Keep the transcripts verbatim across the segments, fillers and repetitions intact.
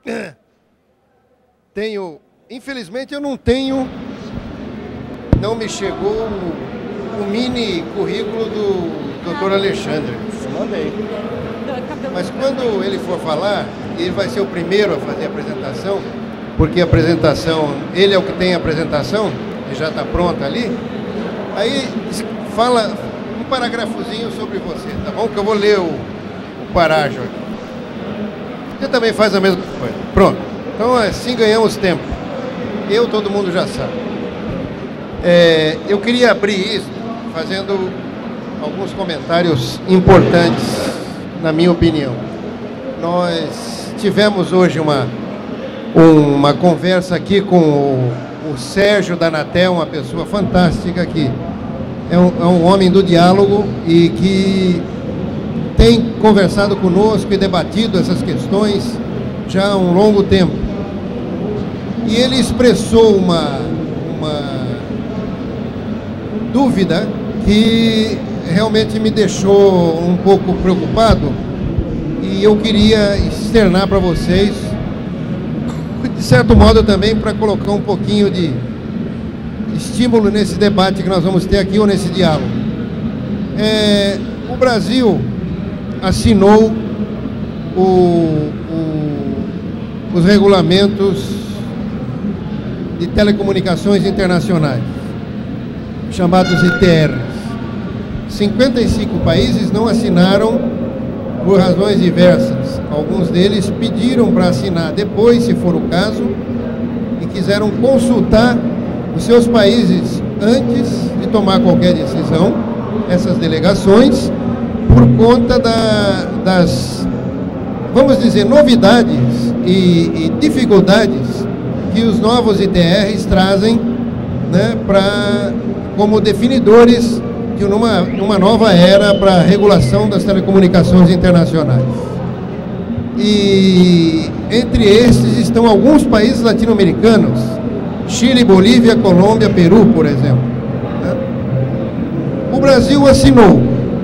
Tenho, infelizmente eu não tenho, não me chegou o, o mini currículo do doutor Alexandre. Eu mandei. Mas quando ele for falar, ele vai ser o primeiro a fazer a apresentação, porque a apresentação, ele é o que tem a apresentação, e já está pronta ali. Aí fala um parágrafozinho sobre você, tá bom? Que eu vou ler o, o parágrafo aqui. Você também faz a mesma coisa. Pronto. Então assim ganhamos tempo. Eu, todo mundo já sabe. É, eu queria abrir isso fazendo alguns comentários importantes, na minha opinião. Nós tivemos hoje uma, uma conversa aqui com o, o Sérgio da Anatel, uma pessoa fantástica que é um, é um homem do diálogo e que tem conversado conosco e debatido essas questões já há um longo tempo. E ele expressou uma, uma dúvida que realmente me deixou um pouco preocupado e eu queria externar para vocês, de certo modo também para colocar um pouquinho de estímulo nesse debate que nós vamos ter aqui ou nesse diálogo. É, o Brasil assinou o, o, os regulamentos de telecomunicações internacionais, chamados I T Rs. cinquenta e cinco países não assinaram por razões diversas. Alguns deles pediram para assinar depois, se for o caso, e quiseram consultar os seus países antes de tomar qualquer decisão, essas delegações, por conta da, das, vamos dizer, novidades e, e dificuldades que os novos I T Rs trazem, né, pra, como definidores de uma, uma nova era para a regulação das telecomunicações internacionais. E entre esses estão alguns países latino-americanos, Chile, Bolívia, Colômbia, Peru, por exemplo. Né? O Brasil assinou.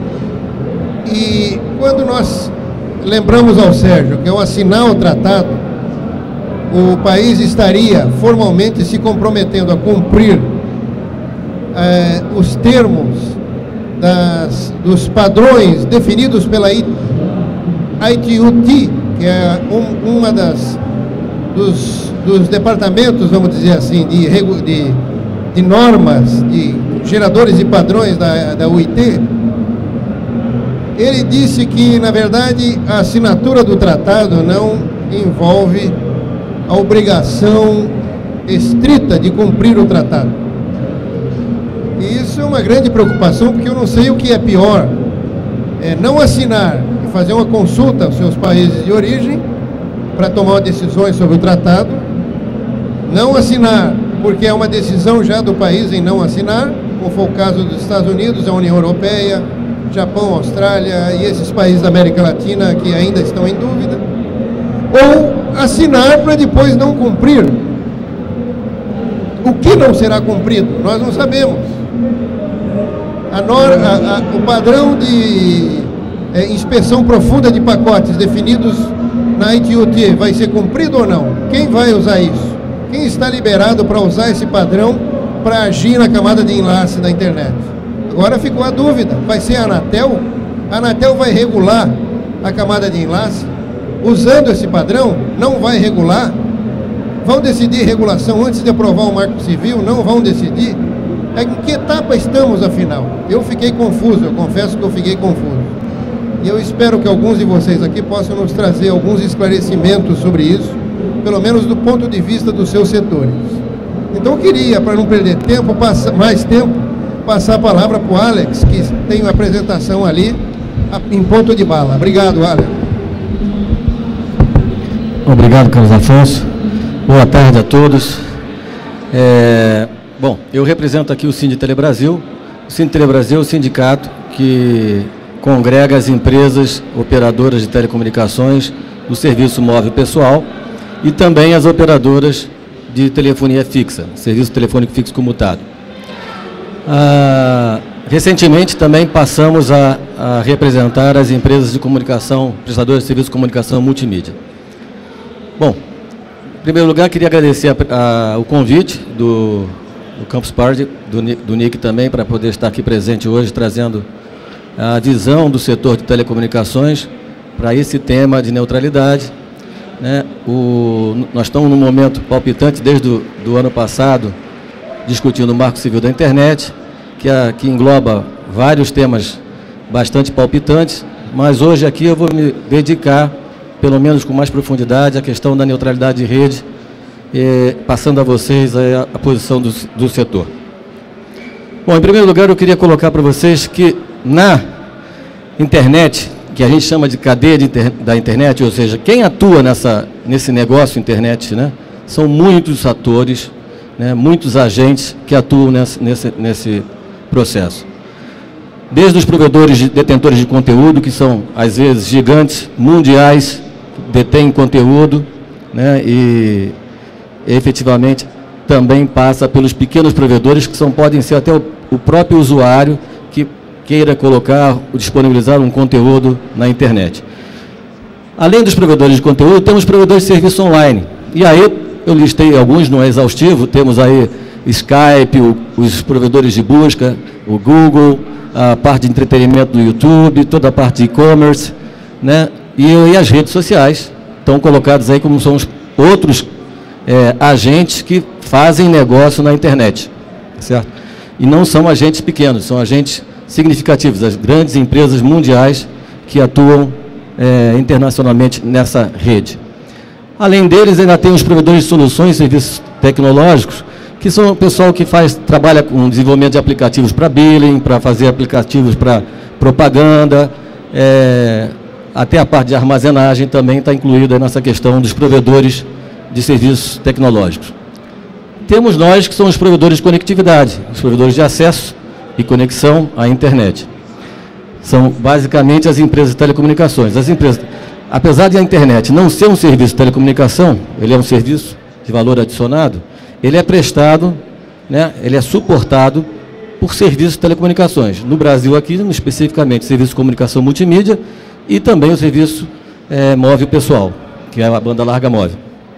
E quando nós lembramos ao Sérgio que ao assinar o tratado, o país estaria formalmente se comprometendo a cumprir eh, os termos das, dos padrões definidos pela I T U T, que é um, uma das dos, dos departamentos, vamos dizer assim, de, de, de normas, de geradores de padrões da, da U I T. Ele disse que, na verdade, a assinatura do tratado não envolve a obrigação estrita de cumprir o tratado. E isso é uma grande preocupação, porque eu não sei o que é pior. É não assinar e fazer uma consulta aos seus países de origem para tomar decisões sobre o tratado. Não assinar porque é uma decisão já do país em não assinar, como foi o caso dos Estados Unidos, a União Europeia, Japão, Austrália e esses países da América Latina que ainda estão em dúvida. Ou assinar para depois não cumprir. O que não será cumprido? Nós não sabemos. A nor, a, a, o padrão de é, inspeção profunda de pacotes definidos na I T U T vai ser cumprido ou não? Quem vai usar isso? Quem está liberado para usar esse padrão para agir na camada de enlace da internet? Agora ficou a dúvida, vai ser a Anatel? A Anatel vai regular a camada de enlace? Usando esse padrão, não vai regular? Vão decidir regulação antes de aprovar o Marco Civil? Não vão decidir? Em que etapa estamos, afinal? Eu fiquei confuso, eu confesso que eu fiquei confuso. E eu espero que alguns de vocês aqui possam nos trazer alguns esclarecimentos sobre isso, pelo menos do ponto de vista dos seus setores. Então eu queria, para não perder tempo, passar, mais tempo, passar a palavra para o Alex, que tem uma apresentação ali, em ponto de bala. Obrigado, Alex. Obrigado, Carlos Afonso. Boa tarde a todos. É, bom, eu represento aqui o Sinditele Brasil. O Sinditele Brasil é o sindicato que congrega as empresas operadoras de telecomunicações do serviço móvel pessoal e também as operadoras de telefonia fixa, serviço telefônico fixo comutado. Ah, recentemente também passamos a, a representar as empresas de comunicação, prestadoras de serviço de comunicação multimídia. Bom, Em primeiro lugar, queria agradecer a, a, o convite do, do Campus Party, do, do N I C também, para poder estar aqui presente hoje, trazendo a visão do setor de telecomunicações para esse tema de neutralidade. Né? O, nós estamos num momento palpitante desde o do ano passado, discutindo o Marco Civil da Internet, que, a, que engloba vários temas bastante palpitantes, mas hoje aqui eu vou me dedicar, pelo menos com mais profundidade, à questão da neutralidade de rede, eh, passando a vocês a, a posição do, do setor. Bom, em primeiro lugar eu queria colocar para vocês que na internet, que a gente chama de cadeia de inter, da internet, ou seja, quem atua nessa, nesse negócio internet, né, são muitos atores, né, muitos agentes que atuam nesse, nesse, nesse processo. Desde os provedores de, detentores de conteúdo, que são, às vezes, gigantes mundiais, que detêm conteúdo, né, e efetivamente também passa pelos pequenos provedores, que são, podem ser até o, o próprio usuário que queira colocar, disponibilizar um conteúdo na internet. Além dos provedores de conteúdo, temos provedores de serviço online. E aí, eu listei alguns, não é exaustivo, temos aí Skype, o, os provedores de busca, o Google, a parte de entretenimento do YouTube, toda a parte de e-commerce, né? E, e as redes sociais estão colocadas aí como são os outros é, agentes que fazem negócio na internet, certo? E não são agentes pequenos, são agentes significativos, as grandes empresas mundiais que atuam é, internacionalmente nessa rede. Além deles, ainda tem os provedores de soluções e serviços tecnológicos, que são o pessoal que faz, trabalha com desenvolvimento de aplicativos para billing, para fazer aplicativos para propaganda, é, até a parte de armazenagem também está incluída nessa questão dos provedores de serviços tecnológicos. Temos nós, que são os provedores de conectividade, os provedores de acesso e conexão à internet. São basicamente as empresas de telecomunicações. As empresas, apesar de a internet não ser um serviço de telecomunicação, ele é um serviço de valor adicionado, ele é prestado, né, ele é suportado por serviços de telecomunicações. No Brasil aqui, especificamente, serviço de comunicação multimídia e também o serviço é, móvel pessoal, que é a banda larga móvel.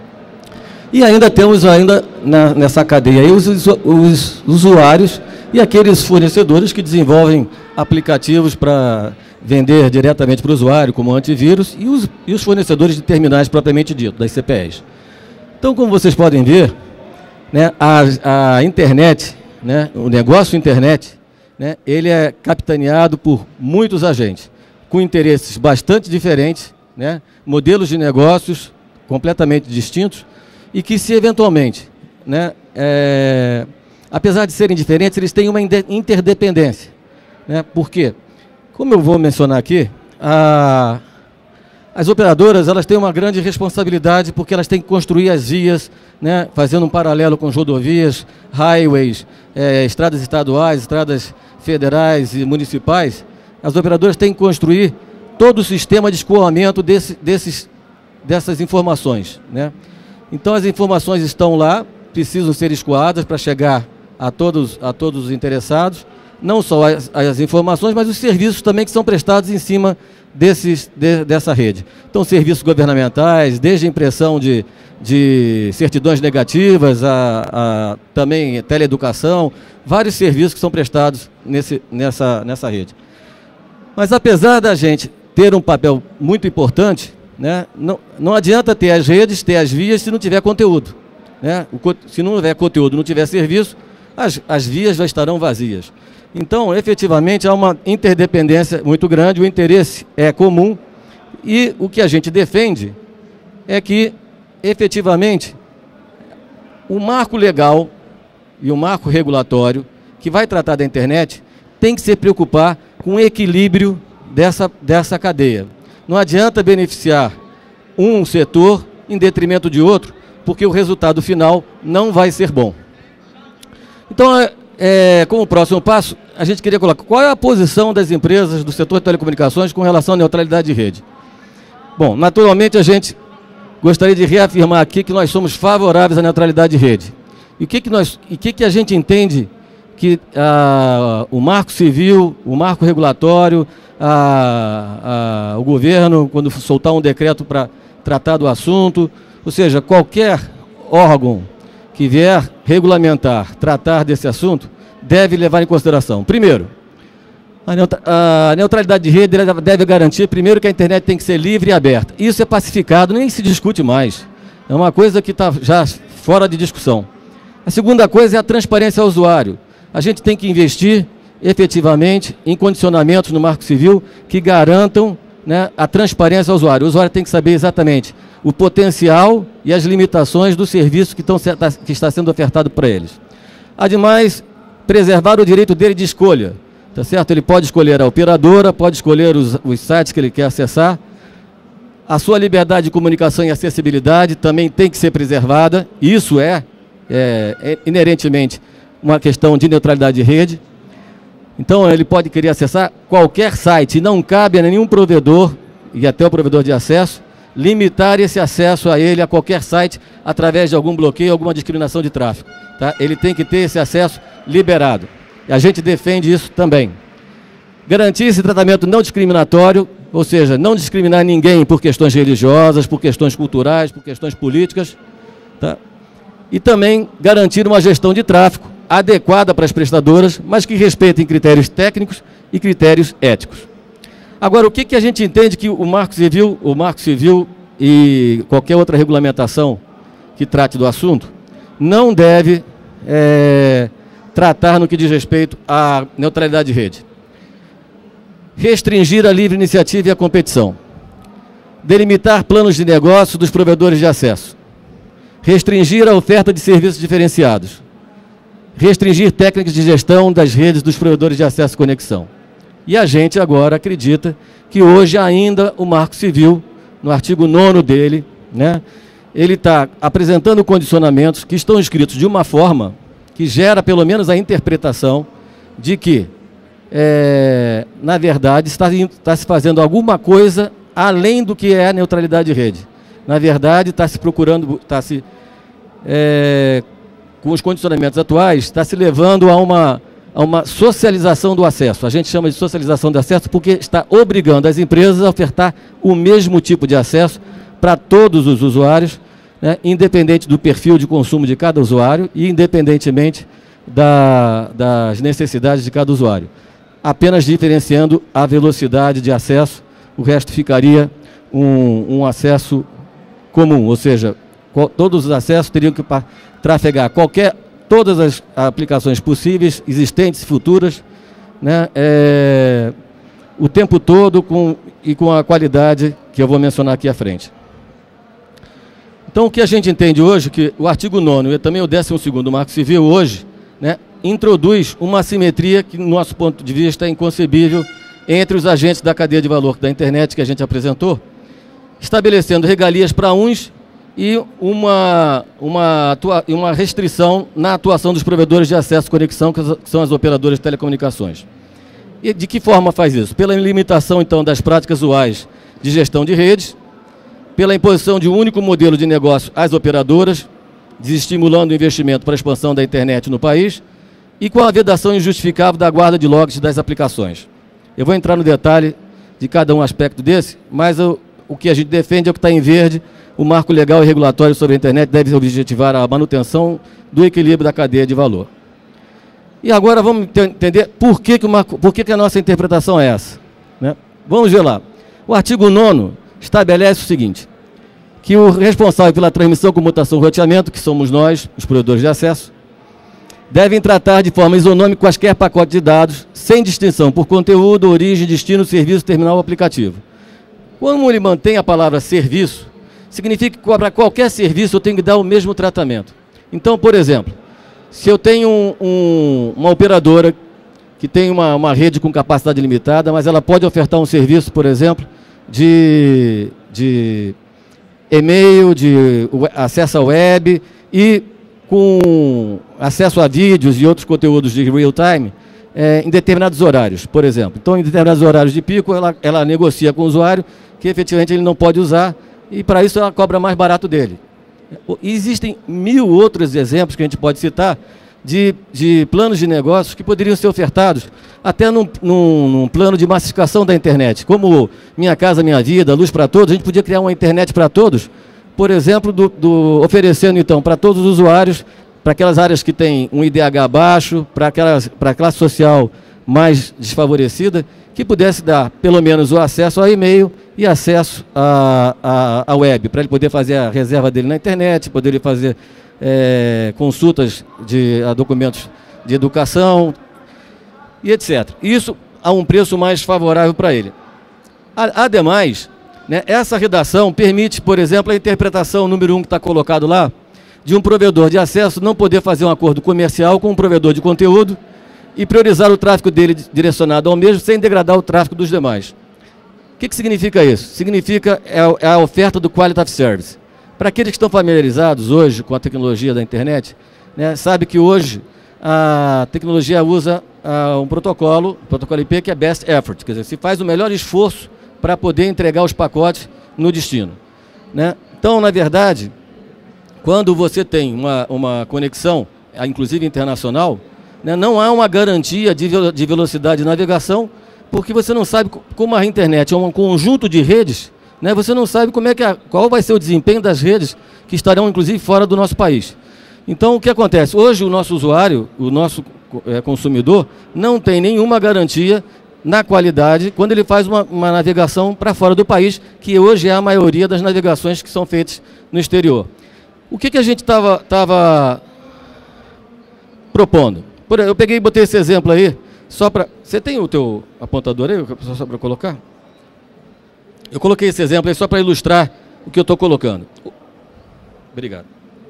E ainda temos ainda na, nessa cadeia aí os, os usuários e aqueles fornecedores que desenvolvem aplicativos para vender diretamente para o usuário, como antivírus, e os, e os fornecedores de terminais propriamente dito, das C P Es. Então, como vocês podem ver, né, a, a internet, né, o negócio internet, né, ele é capitaneado por muitos agentes, com interesses bastante diferentes, né, modelos de negócios completamente distintos, e que se eventualmente, né, é, apesar de serem diferentes, eles têm uma interdependência. Né? Por quê? Como eu vou mencionar aqui, a, as operadoras elas têm uma grande responsabilidade porque elas têm que construir as vias, né, fazendo um paralelo com as rodovias, highways, é, estradas estaduais, estradas federais e municipais. As operadoras têm que construir todo o sistema de escoamento desse, desses, dessas informações. Né? Então as informações estão lá, precisam ser escoadas para chegar a todos, a todos os interessados, não só as, as informações, mas os serviços também que são prestados em cima desses, de, dessa rede. Então, serviços governamentais, desde a impressão de, de certidões negativas, a, a, também teleeducação, vários serviços que são prestados nesse, nessa, nessa rede. Mas, apesar da gente ter um papel muito importante, né, não, não adianta ter as redes, ter as vias, se não tiver conteúdo. Né? O, se não tiver conteúdo, não tiver serviço, As, as vias já estarão vazias. Então, efetivamente, há uma interdependência muito grande, o interesse é comum e o que a gente defende é que, efetivamente, o marco legal e o marco regulatório que vai tratar da internet tem que se preocupar com o equilíbrio dessa, dessa cadeia. Não adianta beneficiar um setor em detrimento de outro, porque o resultado final não vai ser bom. Então, é, é, como próximo passo, a gente queria colocar qual é a posição das empresas do setor de telecomunicações com relação à neutralidade de rede. Bom, naturalmente a gente gostaria de reafirmar aqui que nós somos favoráveis à neutralidade de rede. E o que, que, nós, e que, que a gente entende que ah, o marco civil, o marco regulatório, ah, ah, o governo, quando soltar um decreto para tratar do assunto, Ou seja, qualquer órgão que vier regulamentar, tratar desse assunto, deve levar em consideração, primeiro, a neutralidade de rede deve garantir, primeiro, que a internet tem que ser livre e aberta. Isso é pacificado, nem se discute mais. É uma coisa que está já fora de discussão. A segunda coisa é a transparência ao usuário. A gente tem que investir efetivamente em condicionamentos no Marco Civil que garantam, né, a transparência ao usuário. O usuário tem que saber exatamente o potencial e as limitações do serviço que, estão, que está sendo ofertado para eles. Ademais, preservar o direito dele de escolha. Tá certo? Ele pode escolher a operadora, pode escolher os, os sites que ele quer acessar. A sua liberdade de comunicação e acessibilidade também tem que ser preservada. Isso é, é, é inerentemente uma questão de neutralidade de rede. Então, ele pode querer acessar qualquer site e não cabe a nenhum provedor, e até o provedor de acesso, limitar esse acesso a ele, a qualquer site, através de algum bloqueio, alguma discriminação de tráfego. Tá? Ele tem que ter esse acesso liberado. A gente defende isso também. Garantir esse tratamento não discriminatório, ou seja, não discriminar ninguém por questões religiosas, por questões culturais, por questões políticas. Tá? E também garantir uma gestão de tráfego adequada para as prestadoras, mas que respeitem critérios técnicos e critérios éticos. Agora, o que, que a gente entende que o Marco Civil, o Marco Civil e qualquer outra regulamentação que trate do assunto não deve é, tratar no que diz respeito à neutralidade de rede. Restringir a livre iniciativa e a competição. Delimitar planos de negócio dos provedores de acesso. Restringir a oferta de serviços diferenciados. Restringir técnicas de gestão das redes dos provedores de acesso e conexão. E a gente agora acredita que hoje ainda o Marco Civil, no artigo nono dele, né, ele está apresentando condicionamentos que estão escritos de uma forma que gera pelo menos a interpretação de que, é, na verdade, está, está se fazendo alguma coisa além do que é a neutralidade de rede. Na verdade, está se procurando, está se, é, com os condicionamentos atuais, está se levando a uma, a uma socialização do acesso. A gente chama de socialização do acesso porque está obrigando as empresas a ofertar o mesmo tipo de acesso para todos os usuários, né, independente do perfil de consumo de cada usuário e independentemente da, das necessidades de cada usuário. Apenas diferenciando a velocidade de acesso, o resto ficaria um, um acesso comum, ou seja, qual, todos os acessos teriam que trafegar qualquer, todas as aplicações possíveis, existentes e futuras, né, é, o tempo todo com, e com a qualidade que eu vou mencionar aqui à frente. Então, o que a gente entende hoje, que o artigo nono e também o décimo segundo do Marco Civil hoje, né, introduz uma assimetria que, no nosso ponto de vista, é inconcebível entre os agentes da cadeia de valor da internet que a gente apresentou, estabelecendo regalias para uns e uma, uma, atua, uma restrição na atuação dos provedores de acesso e conexão, que são as operadoras de telecomunicações. E de que forma faz isso? Pela limitação, então, das práticas usuais de gestão de redes, pela imposição de um único modelo de negócio às operadoras, desestimulando o investimento para a expansão da internet no país, e com a vedação injustificável da guarda de logs das aplicações. Eu vou entrar no detalhe de cada um aspecto desse, mas eu, o que a gente defende é o que está em verde. O marco legal e regulatório sobre a internet deve objetivar a manutenção do equilíbrio da cadeia de valor. E agora vamos entender por que, que, o marco, por que, que a nossa interpretação é essa, né? Vamos ver lá. O artigo nono estabelece o seguinte, que o responsável pela transmissão, comutação e roteamento, que somos nós, os provedores de acesso, devem tratar de forma isonômica quaisquer pacote de dados, sem distinção por conteúdo, origem, destino, serviço, terminal ou aplicativo. Como ele mantém a palavra serviço, significa que para qualquer serviço eu tenho que dar o mesmo tratamento. Então, por exemplo, se eu tenho um, um, uma operadora que tem uma, uma rede com capacidade limitada, mas ela pode ofertar um serviço, por exemplo, de, de e-mail, de acesso à web e com acesso a vídeos e outros conteúdos de real time é, em determinados horários, por exemplo. Então, em determinados horários de pico, ela, ela negocia com o usuário que efetivamente ele não pode usar e para isso ela cobra mais barato dele. E existem mil outros exemplos que a gente pode citar de, de planos de negócios que poderiam ser ofertados até num, num, num plano de massificação da internet, como Minha Casa Minha Vida, Luz para Todos. A gente podia criar uma internet para todos, por exemplo, do, do, oferecendo então para todos os usuários, para aquelas áreas que têm um I D H baixo, para aquelas, para a classe social mais desfavorecida, que pudesse dar pelo menos o acesso ao e-mail e acesso à, à, à web, para ele poder fazer a reserva dele na internet, poder fazer é, consultas de a documentos de educação e etcétera. Isso a um preço mais favorável para ele. Ademais, né, essa redação permite, por exemplo, a interpretação número um que está colocado lá, de um provedor de acesso não poder fazer um acordo comercial com um provedor de conteúdo e priorizar o tráfego dele direcionado ao mesmo sem degradar o tráfego dos demais. O que, que significa isso? Significa é a oferta do Quality of Service. Para aqueles que estão familiarizados hoje com a tecnologia da internet, né, sabe que hoje a tecnologia usa uh, um protocolo, protocolo I P, que é Best Effort, quer dizer, se faz o melhor esforço para poder entregar os pacotes no destino, né? Então, na verdade, quando você tem uma, uma conexão, inclusive internacional, né, não há uma garantia de, de velocidade de navegação, porque você não sabe como a internet é um conjunto de redes, né, você não sabe como é que a, qual vai ser o desempenho das redes que estarão, inclusive, fora do nosso país. Então, o que acontece? Hoje, o nosso usuário, o nosso é, consumidor, não tem nenhuma garantia na qualidade quando ele faz uma, uma navegação para fora do país, que hoje é a maioria das navegações que são feitas no exterior. O que, que a gente estava tava propondo? Por, eu peguei e botei esse exemplo aí, só para... Você tem o teu apontador aí, só para colocar? Eu coloquei esse exemplo aí só para ilustrar o que eu estou colocando. Obrigado.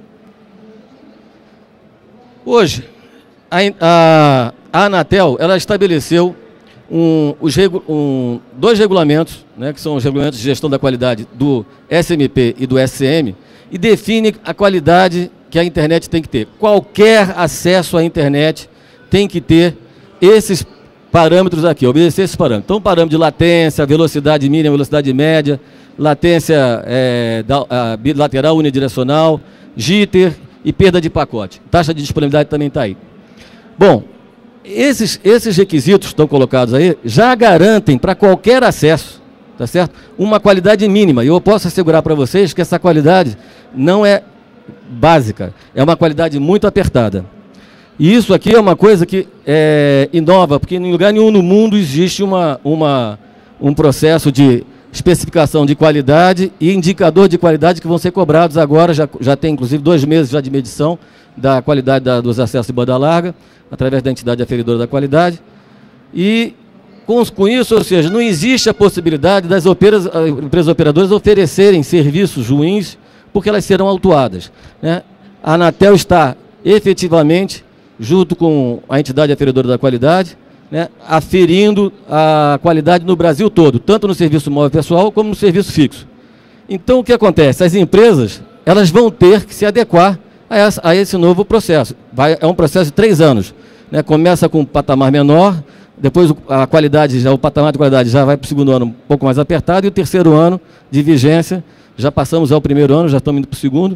Hoje, a, a, a Anatel, ela estabeleceu um, os regu, um, dois regulamentos, né, que são os regulamentos de gestão da qualidade do S M P e do S C M, e define a qualidade que a internet tem que ter. Qualquer acesso à internet tem que ter esses parâmetros aqui, obedecer esses parâmetros. Então, parâmetro de latência, velocidade mínima, velocidade média, latência é, da, a, bilateral unidirecional, jitter e perda de pacote. Taxa de disponibilidade também está aí. Bom, esses, esses requisitos que estão colocados aí já garantem para qualquer acesso, tá certo? Uma qualidade mínima. E eu posso assegurar para vocês que essa qualidade não é básica, é uma qualidade muito apertada. E isso aqui é uma coisa que é, inova, porque em lugar nenhum no mundo existe uma, uma, um processo de especificação de qualidade e indicador de qualidade que vão ser cobrados agora, já, já tem inclusive dois meses já de medição da qualidade da, dos acessos de banda larga, através da entidade aferidora da qualidade. E com, com isso, ou seja, não existe a possibilidade das operas, empresas operadoras oferecerem serviços ruins, porque elas serão autuadas, né? A Anatel está efetivamente, junto com a entidade aferidora da qualidade, né, aferindo a qualidade no Brasil todo, tanto no serviço móvel pessoal como no serviço fixo. Então, o que acontece? As empresas elas vão ter que se adequar a, essa, a esse novo processo. Vai, é um processo de três anos. Né, começa com um patamar menor, depois a qualidade, já, o patamar de qualidade já vai para o segundo ano um pouco mais apertado, e o terceiro ano de vigência, já passamos ao primeiro ano, já estamos indo para o segundo,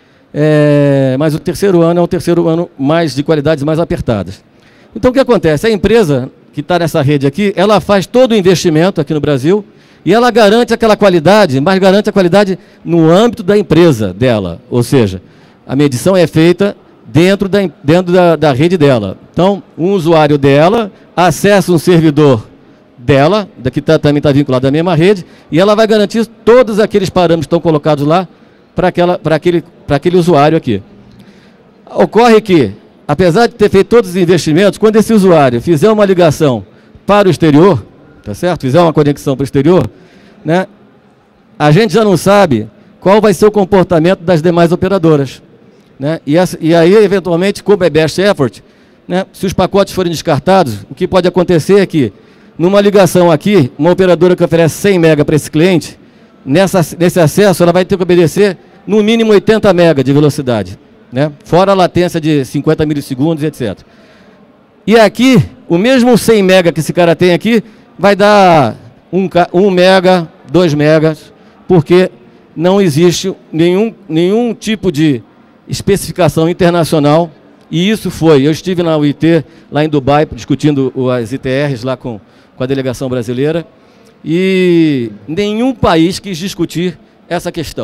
é, mas o terceiro ano é o terceiro ano mais de qualidades mais apertadas. Então, o que acontece? A empresa que está nessa rede aqui, ela faz todo o investimento aqui no Brasil e ela garante aquela qualidade, mas garante a qualidade no âmbito da empresa dela. Ou seja, a medição é feita dentro da, dentro da, da rede dela. Então, um usuário dela acessa um servidor dela, que tá, também está vinculado à mesma rede, e ela vai garantir todos aqueles parâmetros que estão colocados lá para aquele, para aquele usuário aqui. Ocorre que, apesar de ter feito todos os investimentos, quando esse usuário fizer uma ligação para o exterior, tá certo? Fizer uma conexão para o exterior, né? A gente já não sabe qual vai ser o comportamento das demais operadoras, né? E, essa, e aí, eventualmente, como é best effort, né? Se os pacotes forem descartados, o que pode acontecer é que, numa ligação aqui, uma operadora que oferece cem mega para esse cliente, nessa, nesse acesso, ela vai ter que obedecer no mínimo oitenta mega de velocidade, né? Fora a latência de cinquenta milissegundos, etcétera. E aqui, o mesmo cem mega que esse cara tem aqui, vai dar um mega, dois megas, porque não existe nenhum, nenhum tipo de especificação internacional, e isso foi, eu estive na U I T, lá em Dubai, discutindo as I T Rs lá com, com a delegação brasileira, e nenhum país quis discutir essa questão.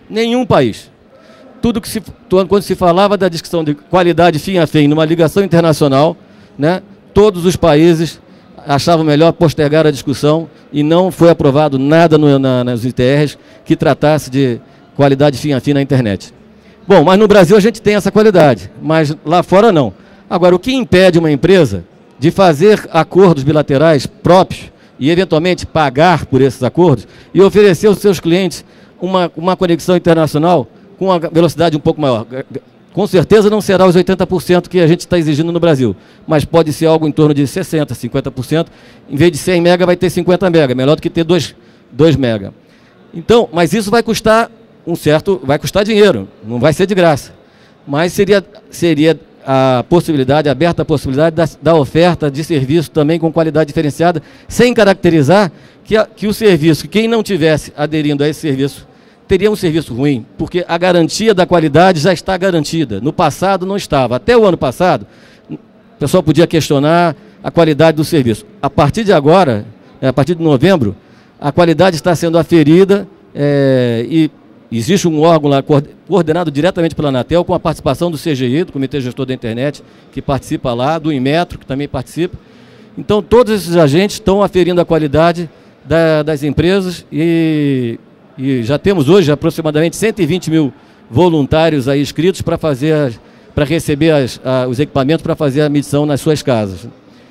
Nenhum país. Tudo que se, quando se falava da discussão de qualidade fim a fim numa ligação internacional, né, todos os países achavam melhor postergar a discussão e não foi aprovado nada no, na, nas I T Rs que tratasse de qualidade fim a fim na internet. Bom, mas no Brasil a gente tem essa qualidade, mas lá fora não. Agora, o que impede uma empresa de fazer acordos bilaterais próprios e, eventualmente, pagar por esses acordos e oferecer aos seus clientes uma, uma conexão internacional com uma velocidade um pouco maior? Com certeza não será os oitenta por cento que a gente está exigindo no Brasil, mas pode ser algo em torno de sessenta por cento, cinquenta por cento. Em vez de cem mega, vai ter cinquenta mega, melhor do que ter dois mega. Então, mas isso vai custar um certo, vai custar dinheiro, não vai ser de graça. Mas seria, seria a possibilidade, aberta a possibilidade da, da oferta de serviço também com qualidade diferenciada, sem caracterizar que, a, que o serviço, quem não tivesse aderindo a esse serviço, teria um serviço ruim, porque a garantia da qualidade já está garantida. No passado não estava. Até o ano passado, o pessoal podia questionar a qualidade do serviço. A partir de agora, a partir de novembro, a qualidade está sendo aferida é, e existe um órgão lá coordenado diretamente pela Anatel, com a participação do C G I, do Comitê Gestor da Internet, que participa lá, do Inmetro, que também participa. Então, todos esses agentes estão aferindo a qualidade da, das empresas e... E já temos hoje aproximadamente cento e vinte mil voluntários aí inscritos para fazer, para receber as, a, os equipamentos para fazer a medição nas suas casas.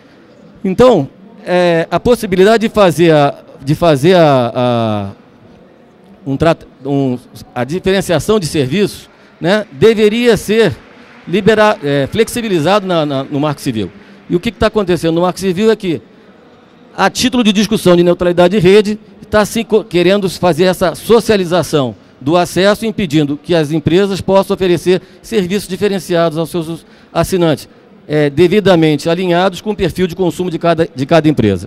Então, é, a possibilidade de fazer a, de fazer a, a, um, um, a diferenciação de serviços, né, deveria ser liberar, é, flexibilizado na, na, no Marco Civil. E o que está acontecendo no Marco Civil é que, a título de discussão de neutralidade de rede, está se querendo fazer essa socialização do acesso, impedindo que as empresas possam oferecer serviços diferenciados aos seus assinantes, é, devidamente alinhados com o perfil de consumo de cada, de cada empresa.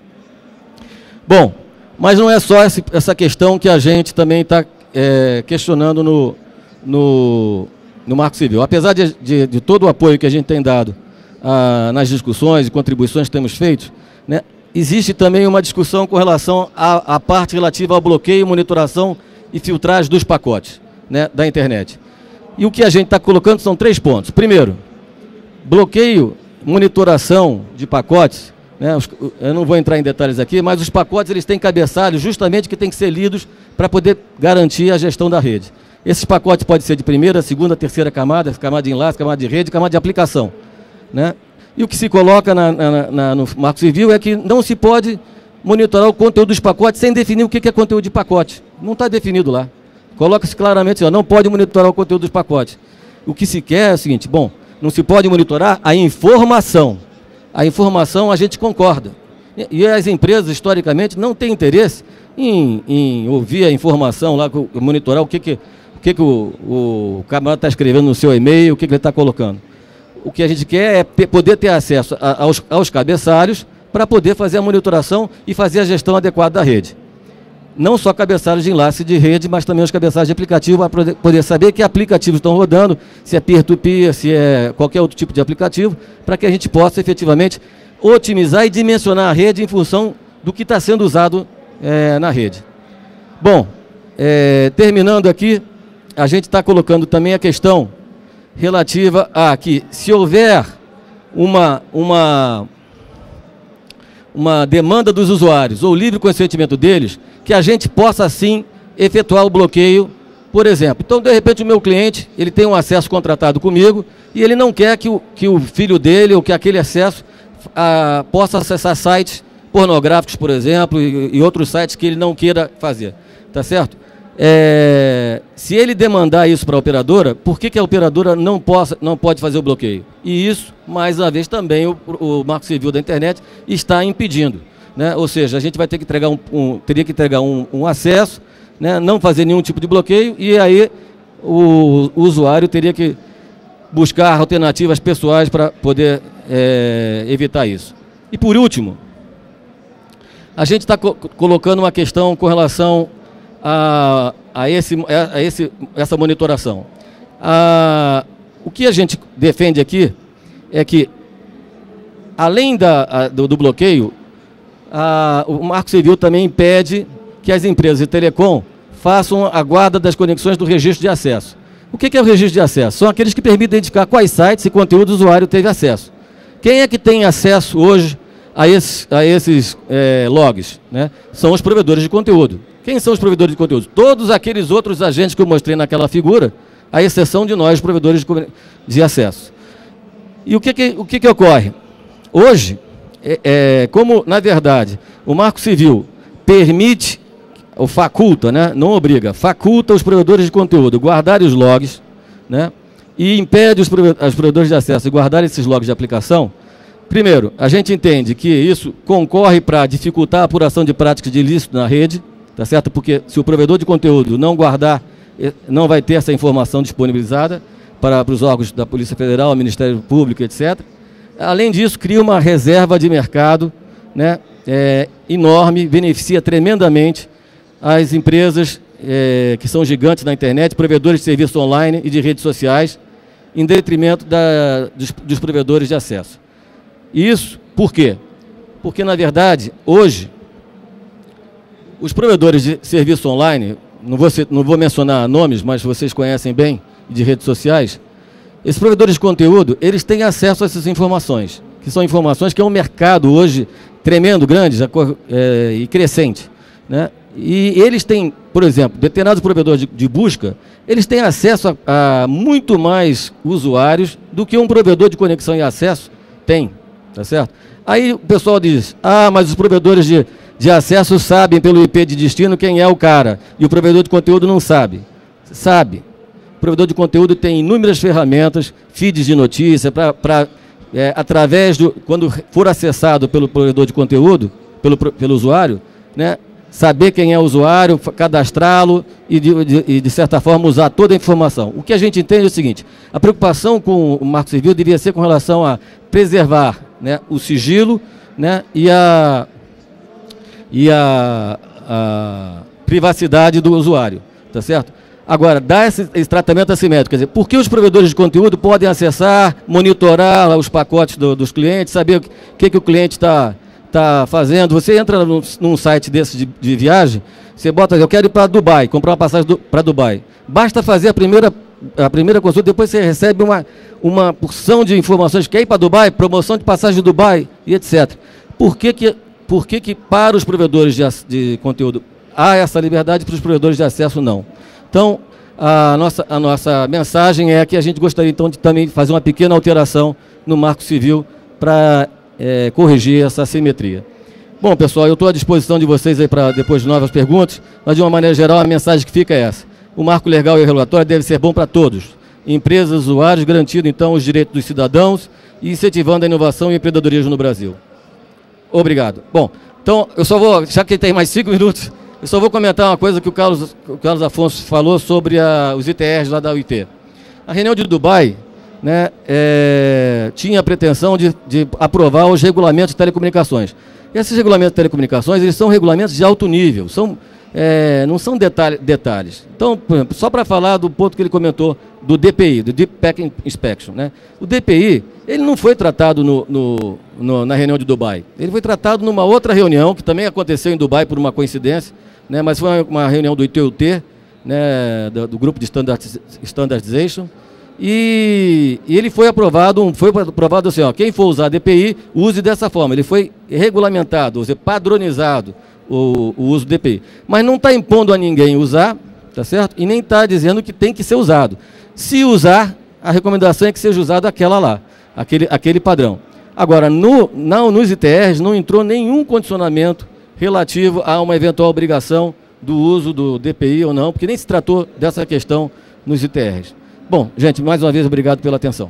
Bom, mas não é só essa, essa questão que a gente também está é, questionando no, no, no Marco Civil. Apesar de, de, de todo o apoio que a gente tem dado ah, nas discussões e contribuições que temos feito, né, existe também uma discussão com relação à, à parte relativa ao bloqueio, monitoração e filtragem dos pacotes, né, da internet. E o que a gente está colocando são três pontos. Primeiro, bloqueio, monitoração de pacotes, né, os, eu não vou entrar em detalhes aqui, mas os pacotes eles têm cabeçalhos justamente que têm que ser lidos para poder garantir a gestão da rede. Esses pacotes podem ser de primeira, segunda, terceira camada, camada de enlace, camada de rede, camada de aplicação, né? E o que se coloca na, na, na, no Marco Civil é que não se pode monitorar o conteúdo dos pacotes sem definir o que é conteúdo de pacote. Não está definido lá. Coloca-se claramente, ó, não pode monitorar o conteúdo dos pacotes. O que se quer é o seguinte, bom, não se pode monitorar a informação. A informação a gente concorda. E as empresas, historicamente, não têm interesse em, em ouvir a informação lá, monitorar o que, que, o, que, que o, o camarada está escrevendo no seu e-mail, o que, que ele está colocando. O que a gente quer é ter, poder ter acesso a, aos, aos cabeçalhos para poder fazer a monitoração e fazer a gestão adequada da rede. Não só cabeçalhos de enlace de rede, mas também os cabeçalhos de aplicativo para poder saber que aplicativos estão rodando, se é peer-to-peer, se é qualquer outro tipo de aplicativo, para que a gente possa efetivamente otimizar e dimensionar a rede em função do que está sendo usado é, na rede. Bom, é, terminando aqui, a gente está colocando também a questão relativa a que, se houver uma, uma, uma demanda dos usuários ou livre consentimento deles, que a gente possa, sim, efetuar o bloqueio, por exemplo. Então, de repente, o meu cliente ele tem um acesso contratado comigo e ele não quer que o, que o filho dele ou que aquele acesso a, possa acessar sites pornográficos, por exemplo, e, e outros sites que ele não queira fazer. Tá certo? É, se ele demandar isso para a operadora, por que, que a operadora não, possa, não pode fazer o bloqueio? E isso, mais uma vez, também o, o Marco Civil da Internet está impedindo, né? Ou seja, a gente vai ter que entregar um, um, teria que entregar um, um acesso, né? Não fazer nenhum tipo de bloqueio, e aí o, o usuário teria que buscar alternativas pessoais para poder é, evitar isso. E por último, a gente está co colocando uma questão com relação A, a, esse, a esse, essa monitoração. A, o que a gente defende aqui é que, além da, a, do, do bloqueio, a, o Marco Civil também impede que as empresas de telecom façam a guarda das conexões do registro de acesso. O que é o registro de acesso? São aqueles que permitem identificar quais sites e conteúdos o usuário teve acesso. Quem é que tem acesso hoje a esses, a esses é, logs? Né? São os provedores de conteúdo. Quem são os provedores de conteúdo? Todos aqueles outros agentes que eu mostrei naquela figura, à exceção de nós, provedores de, de acesso. E o que, que, o que, que ocorre? Hoje, é, é, como, na verdade, o Marco Civil permite, ou faculta, né, não obriga, faculta os provedores de conteúdo guardarem os logs, né, e impede os provedores de acesso de guardar esses logs de aplicação. Primeiro, a gente entende que isso concorre para dificultar a apuração de práticas de ilícito na rede, tá certo? Porque se o provedor de conteúdo não guardar, não vai ter essa informação disponibilizada para, para os órgãos da Polícia Federal, Ministério Público, etcétera. Além disso, cria uma reserva de mercado, né, é, enorme, beneficia tremendamente as empresas é, que são gigantes na internet, provedores de serviços online e de redes sociais, em detrimento da, dos, dos provedores de acesso. Isso por quê? Porque, na verdade, hoje, os provedores de serviço online, não vou, não vou mencionar nomes, mas vocês conhecem bem, de redes sociais, esses provedores de conteúdo, eles têm acesso a essas informações, que são informações que é um mercado hoje tremendo, grande é, e crescente, né? E eles têm, por exemplo, determinados provedores de, de busca, eles têm acesso a, a muito mais usuários do que um provedor de conexão e acesso tem, tá certo? Aí o pessoal diz, ah, mas os provedores de, de acesso sabem pelo I P de destino quem é o cara, e o provedor de conteúdo não sabe. Sabe. O provedor de conteúdo tem inúmeras ferramentas, feeds de notícia, para, é, através do, quando for acessado pelo provedor de conteúdo, pelo, pelo usuário, né, saber quem é o usuário, cadastrá-lo e de, de, e, de certa forma, usar toda a informação. O que a gente entende é o seguinte, a preocupação com o Marco Civil devia ser com relação a preservar, né, o sigilo, né, e, a, e a, a privacidade do usuário, tá certo? Agora, dá esse, esse tratamento assimétrico, quer dizer, por que os provedores de conteúdo podem acessar, monitorar os pacotes do, dos clientes, saber o que, que o cliente está tá fazendo? Você entra num, num site desse de, de viagem, você bota, eu quero ir para Dubai, comprar uma passagem para Dubai. Basta fazer a primeira, a primeira consulta, depois você recebe uma, uma porção de informações, quer ir para Dubai, promoção de passagem de Dubai e etcétera. Por que que, por que, que para os provedores de, de conteúdo há essa liberdade, para os provedores de acesso não? Então, a nossa, a nossa mensagem é que a gente gostaria, então, de também fazer uma pequena alteração no Marco Civil para é, corrigir essa assimetria. Bom, pessoal, eu estou à disposição de vocês aí para depois de novas perguntas, mas, de uma maneira geral, a mensagem que fica é essa. O marco legal e regulatório deve ser bom para todos, empresas, usuários, garantindo, então, os direitos dos cidadãos e incentivando a inovação e empreendedorismo no Brasil. Obrigado. Bom, então, eu só vou, já que tem mais cinco minutos... Eu só vou comentar uma coisa que o Carlos, o Carlos Afonso falou sobre a, os I T Rs lá da U I T. A reunião de Dubai, né, é, tinha a pretensão de, de aprovar os regulamentos de telecomunicações. E esses regulamentos de telecomunicações, eles são regulamentos de alto nível, são, é, não são detalhe, detalhes. Então, por exemplo, só para falar do ponto que ele comentou do D P I, do Deep Packet Inspection, né? O D P I, ele não foi tratado no, no, no, na reunião de Dubai. Ele foi tratado numa outra reunião, que também aconteceu em Dubai por uma coincidência, né, mas foi uma reunião do I T U T, né, do, do grupo de standardization, e, e ele foi aprovado, foi aprovado assim, ó, quem for usar D P I, use dessa forma. Ele foi regulamentado, ou seja, padronizado o, o uso do D P I. Mas não está impondo a ninguém usar, tá certo? E nem está dizendo que tem que ser usado. Se usar, a recomendação é que seja usado aquela lá, aquele, aquele padrão. Agora, no, não, nos I T Rs não entrou nenhum condicionamento relativo a uma eventual obrigação do uso do D P I ou não, porque nem se tratou dessa questão nos I T Rs. Bom, gente, mais uma vez, obrigado pela atenção.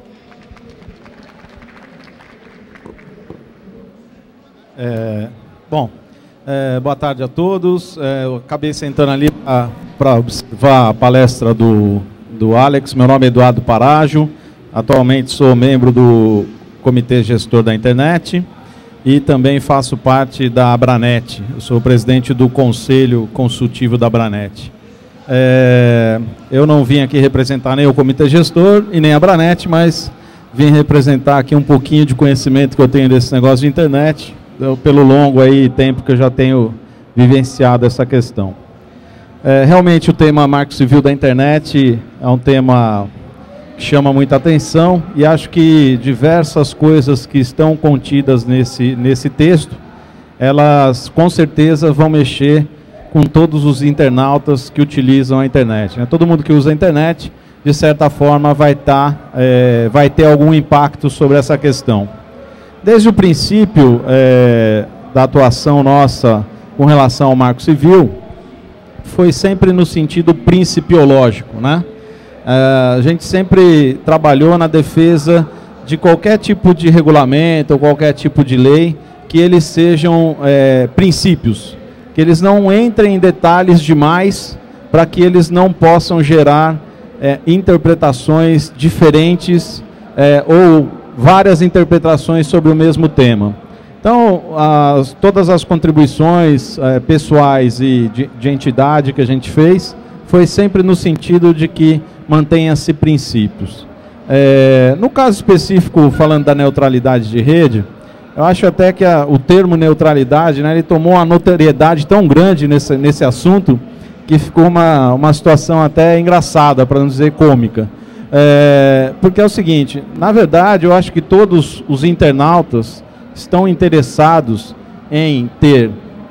É, bom, é, boa tarde a todos. É, eu acabei sentando ali para observar a palestra do, do Alex. Meu nome é Eduardo Parágio, atualmente sou membro do Comitê Gestor da Internet. E também faço parte da Abranet. Eu sou o presidente do Conselho Consultivo da Abranet. É, eu não vim aqui representar nem o Comitê Gestor e nem a Abranet, mas vim representar aqui um pouquinho de conhecimento que eu tenho desse negócio de internet, eu, pelo longo aí tempo que eu já tenho vivenciado essa questão. É, realmente o tema Marco Civil da Internet é um tema que chama muita atenção e acho que diversas coisas que estão contidas nesse, nesse texto, elas com certeza vão mexer com todos os internautas que utilizam a internet, né? Todo mundo que usa a internet, de certa forma, vai, tá, é, vai ter algum impacto sobre essa questão. Desde o princípio é, da atuação nossa com relação ao Marco Civil, foi sempre no sentido principiológico, né? É, a gente sempre trabalhou na defesa de qualquer tipo de regulamento ou qualquer tipo de lei que eles sejam é, princípios, que eles não entrem em detalhes demais para que eles não possam gerar é, interpretações diferentes é, ou várias interpretações sobre o mesmo tema. Então, as, todas as contribuições é, pessoais e de, de entidade que a gente fez foi sempre no sentido de que mantenha-se princípios. É, no caso específico, falando da neutralidade de rede, eu acho até que a, o termo neutralidade, né, ele tomou uma notoriedade tão grande nesse, nesse assunto que ficou uma, uma situação até engraçada, para não dizer cômica. É, porque é o seguinte, na verdade, eu acho que todos os internautas estão interessados em ter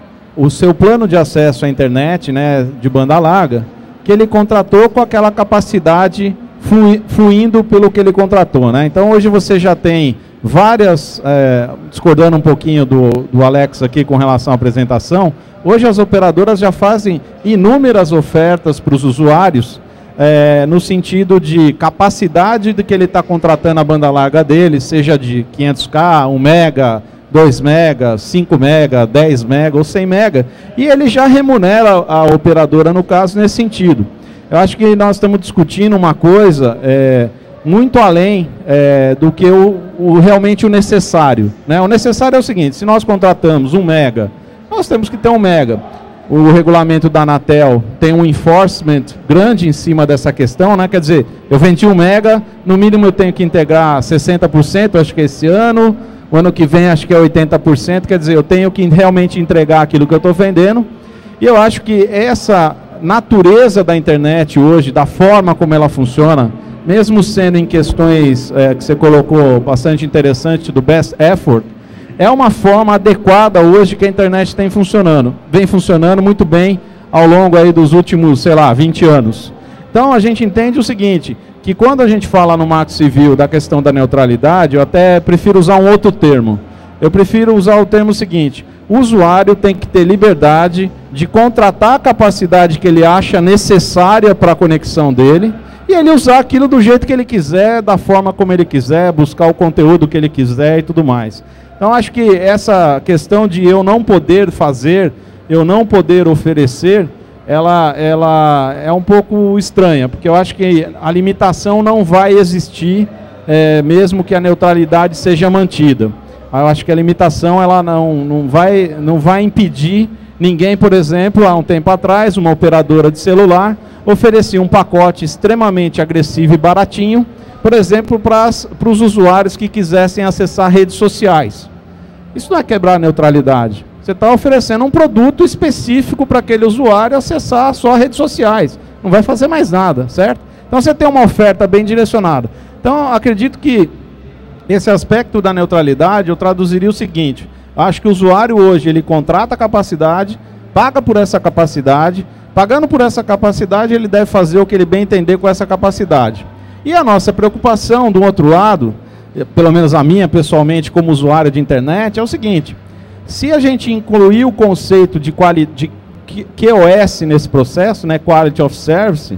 o seu plano de acesso à internet, né, de banda larga, que ele contratou com aquela capacidade flui, fluindo pelo que ele contratou, né? Então, hoje você já tem várias, é, discordando um pouquinho do, do Alex aqui com relação à apresentação, hoje as operadoras já fazem inúmeras ofertas para os usuários, é, no sentido de capacidade de que ele está contratando a banda larga dele, seja de quinhentos K, um mega, dois mega, cinco mega, dez mega ou cem mega, e ele já remunera a operadora, no caso, nesse sentido. Eu acho que nós estamos discutindo uma coisa é, muito além é, do que o, o, realmente o necessário, né? O necessário é o seguinte, se nós contratamos um mega, nós temos que ter um mega. O regulamento da Anatel tem um enforcement grande em cima dessa questão, né? Quer dizer, eu vendi um mega, no mínimo eu tenho que integrar sessenta por cento, acho que esse ano, o ano que vem acho que é oitenta por cento, quer dizer, eu tenho que realmente entregar aquilo que eu estou vendendo. E eu acho que essa natureza da internet hoje, da forma como ela funciona, mesmo sendo em questões é, que você colocou bastante interessante do best effort, é uma forma adequada hoje que a internet tem funcionando, vem funcionando muito bem ao longo aí dos últimos, sei lá, vinte anos. Então a gente entende o seguinte, que quando a gente fala no Marco Civil da questão da neutralidade, eu até prefiro usar um outro termo. Eu prefiro usar o termo seguinte, o usuário tem que ter liberdade de contratar a capacidade que ele acha necessária para a conexão dele, e ele usar aquilo do jeito que ele quiser, da forma como ele quiser, buscar o conteúdo que ele quiser e tudo mais. Então, acho que essa questão de eu não poder fazer, eu não poder oferecer, ela, ela é um pouco estranha, porque eu acho que a limitação não vai existir, é, mesmo que a neutralidade seja mantida. Eu acho que a limitação ela não, não, vai, não vai impedir ninguém, por exemplo, há um tempo atrás, uma operadora de celular oferecia um pacote extremamente agressivo e baratinho, por exemplo, para os usuários que quisessem acessar redes sociais. Isso não é quebrar a neutralidade. Você está oferecendo um produto específico para aquele usuário acessar só redes sociais. Não vai fazer mais nada, certo? Então você tem uma oferta bem direcionada. Então, acredito que esse aspecto da neutralidade, eu traduziria o seguinte, acho que o usuário hoje, ele contrata a capacidade, paga por essa capacidade, pagando por essa capacidade, ele deve fazer o que ele bem entender com essa capacidade. E a nossa preocupação, do outro lado, pelo menos a minha pessoalmente como usuário de internet, é o seguinte, se a gente incluir o conceito de, quali de Q o S nesse processo, né, Quality of Service,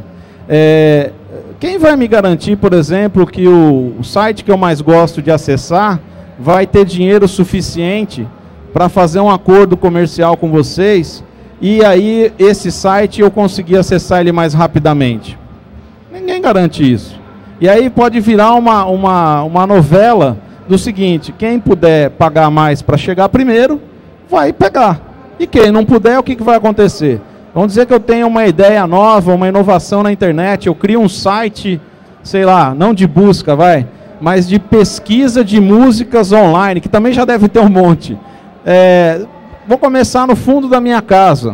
é, quem vai me garantir, por exemplo, que o, o site que eu mais gosto de acessar vai ter dinheiro suficiente para fazer um acordo comercial com vocês e aí esse site eu conseguir acessar ele mais rapidamente? Ninguém garante isso. E aí pode virar uma, uma, uma novela do seguinte, quem puder pagar mais para chegar primeiro, vai pegar. E quem não puder, o que, que vai acontecer? Vamos dizer que eu tenho uma ideia nova, uma inovação na internet, eu crio um site, sei lá, não de busca, vai, mas de pesquisa de músicas online, que também já deve ter um monte. É, vou começar no fundo da minha casa.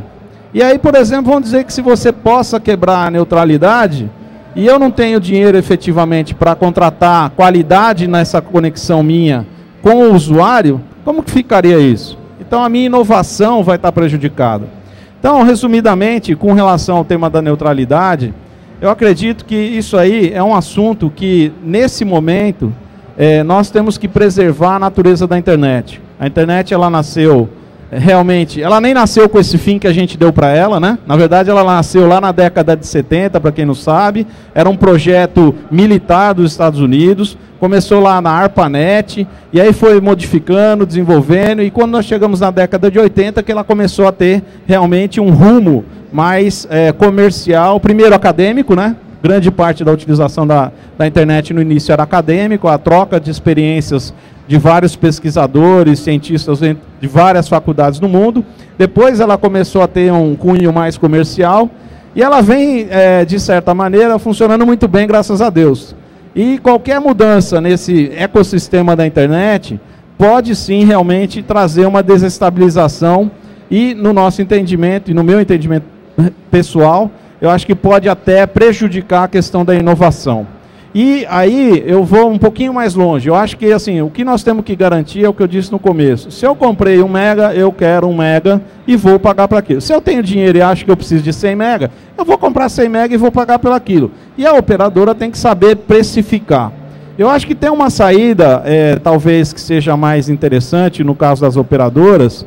E aí, por exemplo, vamos dizer que se você possa quebrar a neutralidade, e eu não tenho dinheiro efetivamente para contratar qualidade nessa conexão minha com o usuário, como que ficaria isso? Então a minha inovação vai estar prejudicada. Então, resumidamente, com relação ao tema da neutralidade, eu acredito que isso aí é um assunto que, nesse momento, é, nós temos que preservar a natureza da internet. A internet, ela nasceu... Realmente, ela nem nasceu com esse fim que a gente deu para ela, né? Na verdade, ela nasceu lá na década de setenta, para quem não sabe. Era um projeto militar dos Estados Unidos. Começou lá na ARPANET, e aí foi modificando, desenvolvendo, e quando nós chegamos na década de oitenta, que ela começou a ter realmente um rumo mais é, comercial, primeiro acadêmico, né? Grande parte da utilização da, da internet no início era acadêmico, a troca de experiências de vários pesquisadores, cientistas de várias faculdades no mundo. Depois ela começou a ter um cunho mais comercial, e ela vem, é, de certa maneira, funcionando muito bem, graças a Deus. E qualquer mudança nesse ecossistema da internet pode sim realmente trazer uma desestabilização, e no nosso entendimento, e no meu entendimento pessoal, eu acho que pode até prejudicar a questão da inovação. E aí eu vou um pouquinho mais longe. Eu acho que assim, o que nós temos que garantir é o que eu disse no começo. Se eu comprei um mega, eu quero um mega e vou pagar para aquilo. Se eu tenho dinheiro e acho que eu preciso de cem mega, eu vou comprar cem mega e vou pagar pelo aquilo. E a operadora tem que saber precificar. Eu acho que tem uma saída, é, talvez que seja mais interessante no caso das operadoras,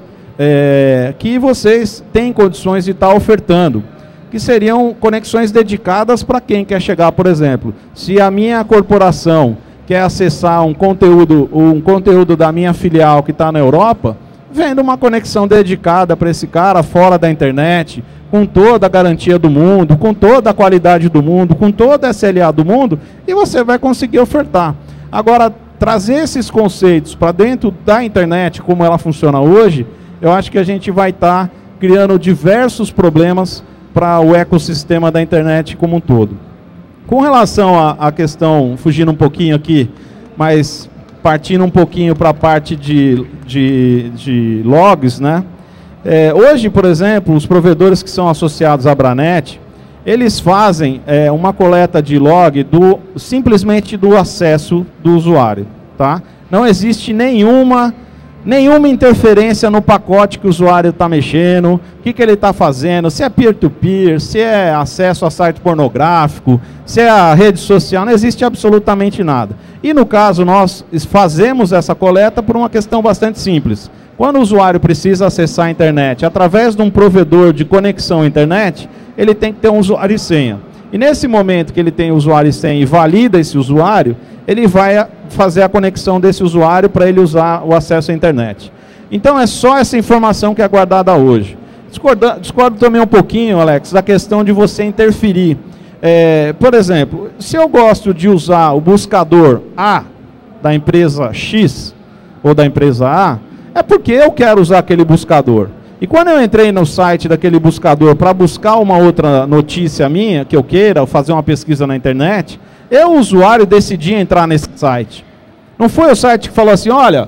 é, que vocês têm condições de estar ofertando, que seriam conexões dedicadas para quem quer chegar, por exemplo. Se a minha corporação quer acessar um conteúdo, um conteúdo da minha filial que está na Europa, vendo uma conexão dedicada para esse cara fora da internet, com toda a garantia do mundo, com toda a qualidade do mundo, com toda a S L A do mundo, e você vai conseguir ofertar. Agora, trazer esses conceitos para dentro da internet, como ela funciona hoje, eu acho que a gente vai estar tá criando diversos problemas para o ecossistema da internet como um todo. Com relação à questão, fugindo um pouquinho aqui, mas partindo um pouquinho para a parte de, de, de logs, né? É, hoje, por exemplo, os provedores que são associados à Abranet, eles fazem é, uma coleta de log do, simplesmente do acesso do usuário, tá? Não existe nenhuma... Nenhuma interferência no pacote que o usuário está mexendo, o que, que ele está fazendo, se é peer-to-peer, se é acesso a site pornográfico, se é a rede social, não existe absolutamente nada. E no caso, nós fazemos essa coleta por uma questão bastante simples. Quando o usuário precisa acessar a internet através de um provedor de conexão à internet, ele tem que ter um usuário e senha. E nesse momento que ele tem usuário e senha e valida esse usuário, ele vai fazer a conexão desse usuário para ele usar o acesso à internet. Então é só essa informação que é guardada hoje. Discordo, discordo também um pouquinho, Alex, da questão de você interferir. É, por exemplo, se eu gosto de usar o buscador A da empresa X ou da empresa A, é porque eu quero usar aquele buscador. E quando eu entrei no site daquele buscador para buscar uma outra notícia minha, que eu queira, ou fazer uma pesquisa na internet, eu, o usuário, decidi entrar nesse site. Não foi o site que falou assim, olha,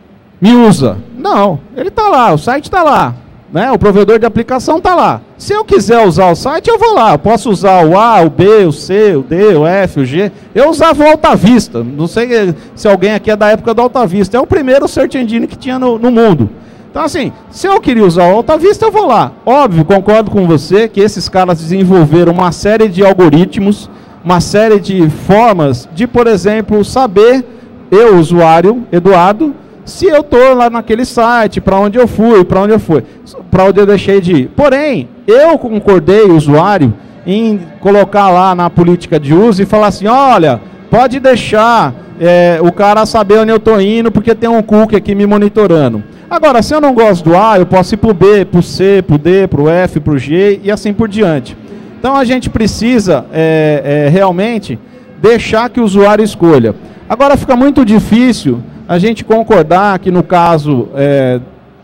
me usa. Não, ele está lá, o site está lá. Né? O provedor de aplicação está lá. Se eu quiser usar o site, eu vou lá. Eu posso usar o A, o B, o C, o D, o F, o G. Eu usava o AltaVista. Não sei se alguém aqui é da época do AltaVista. É o primeiro search engine que tinha no, no mundo. Então, assim, se eu queria usar o AltaVista, eu vou lá. Óbvio, concordo com você que esses caras desenvolveram uma série de algoritmos, uma série de formas de, por exemplo, saber, eu, usuário, Eduardo, se eu estou lá naquele site, para onde eu fui, para onde eu fui, para onde eu deixei de ir. Porém, eu concordei, usuário, em colocar lá na política de uso e falar assim, olha, pode deixar é, o cara saber onde eu estou indo, porque tem um cookie aqui me monitorando. Agora, se eu não gosto do A, eu posso ir para o B, para o C, para o D, para o F, para o G e assim por diante. Então, a gente precisa é, é, realmente deixar que o usuário escolha. Agora, fica muito difícil a gente concordar que no caso é,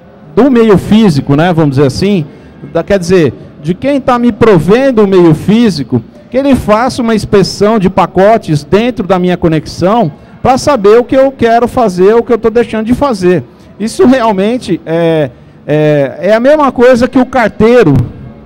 do meio físico, né, vamos dizer assim, da, quer dizer, de quem está me provendo o meio físico, que ele faça uma inspeção de pacotes dentro da minha conexão para saber o que eu quero fazer, o que eu estou deixando de fazer. Isso realmente é, é, é a mesma coisa que o carteiro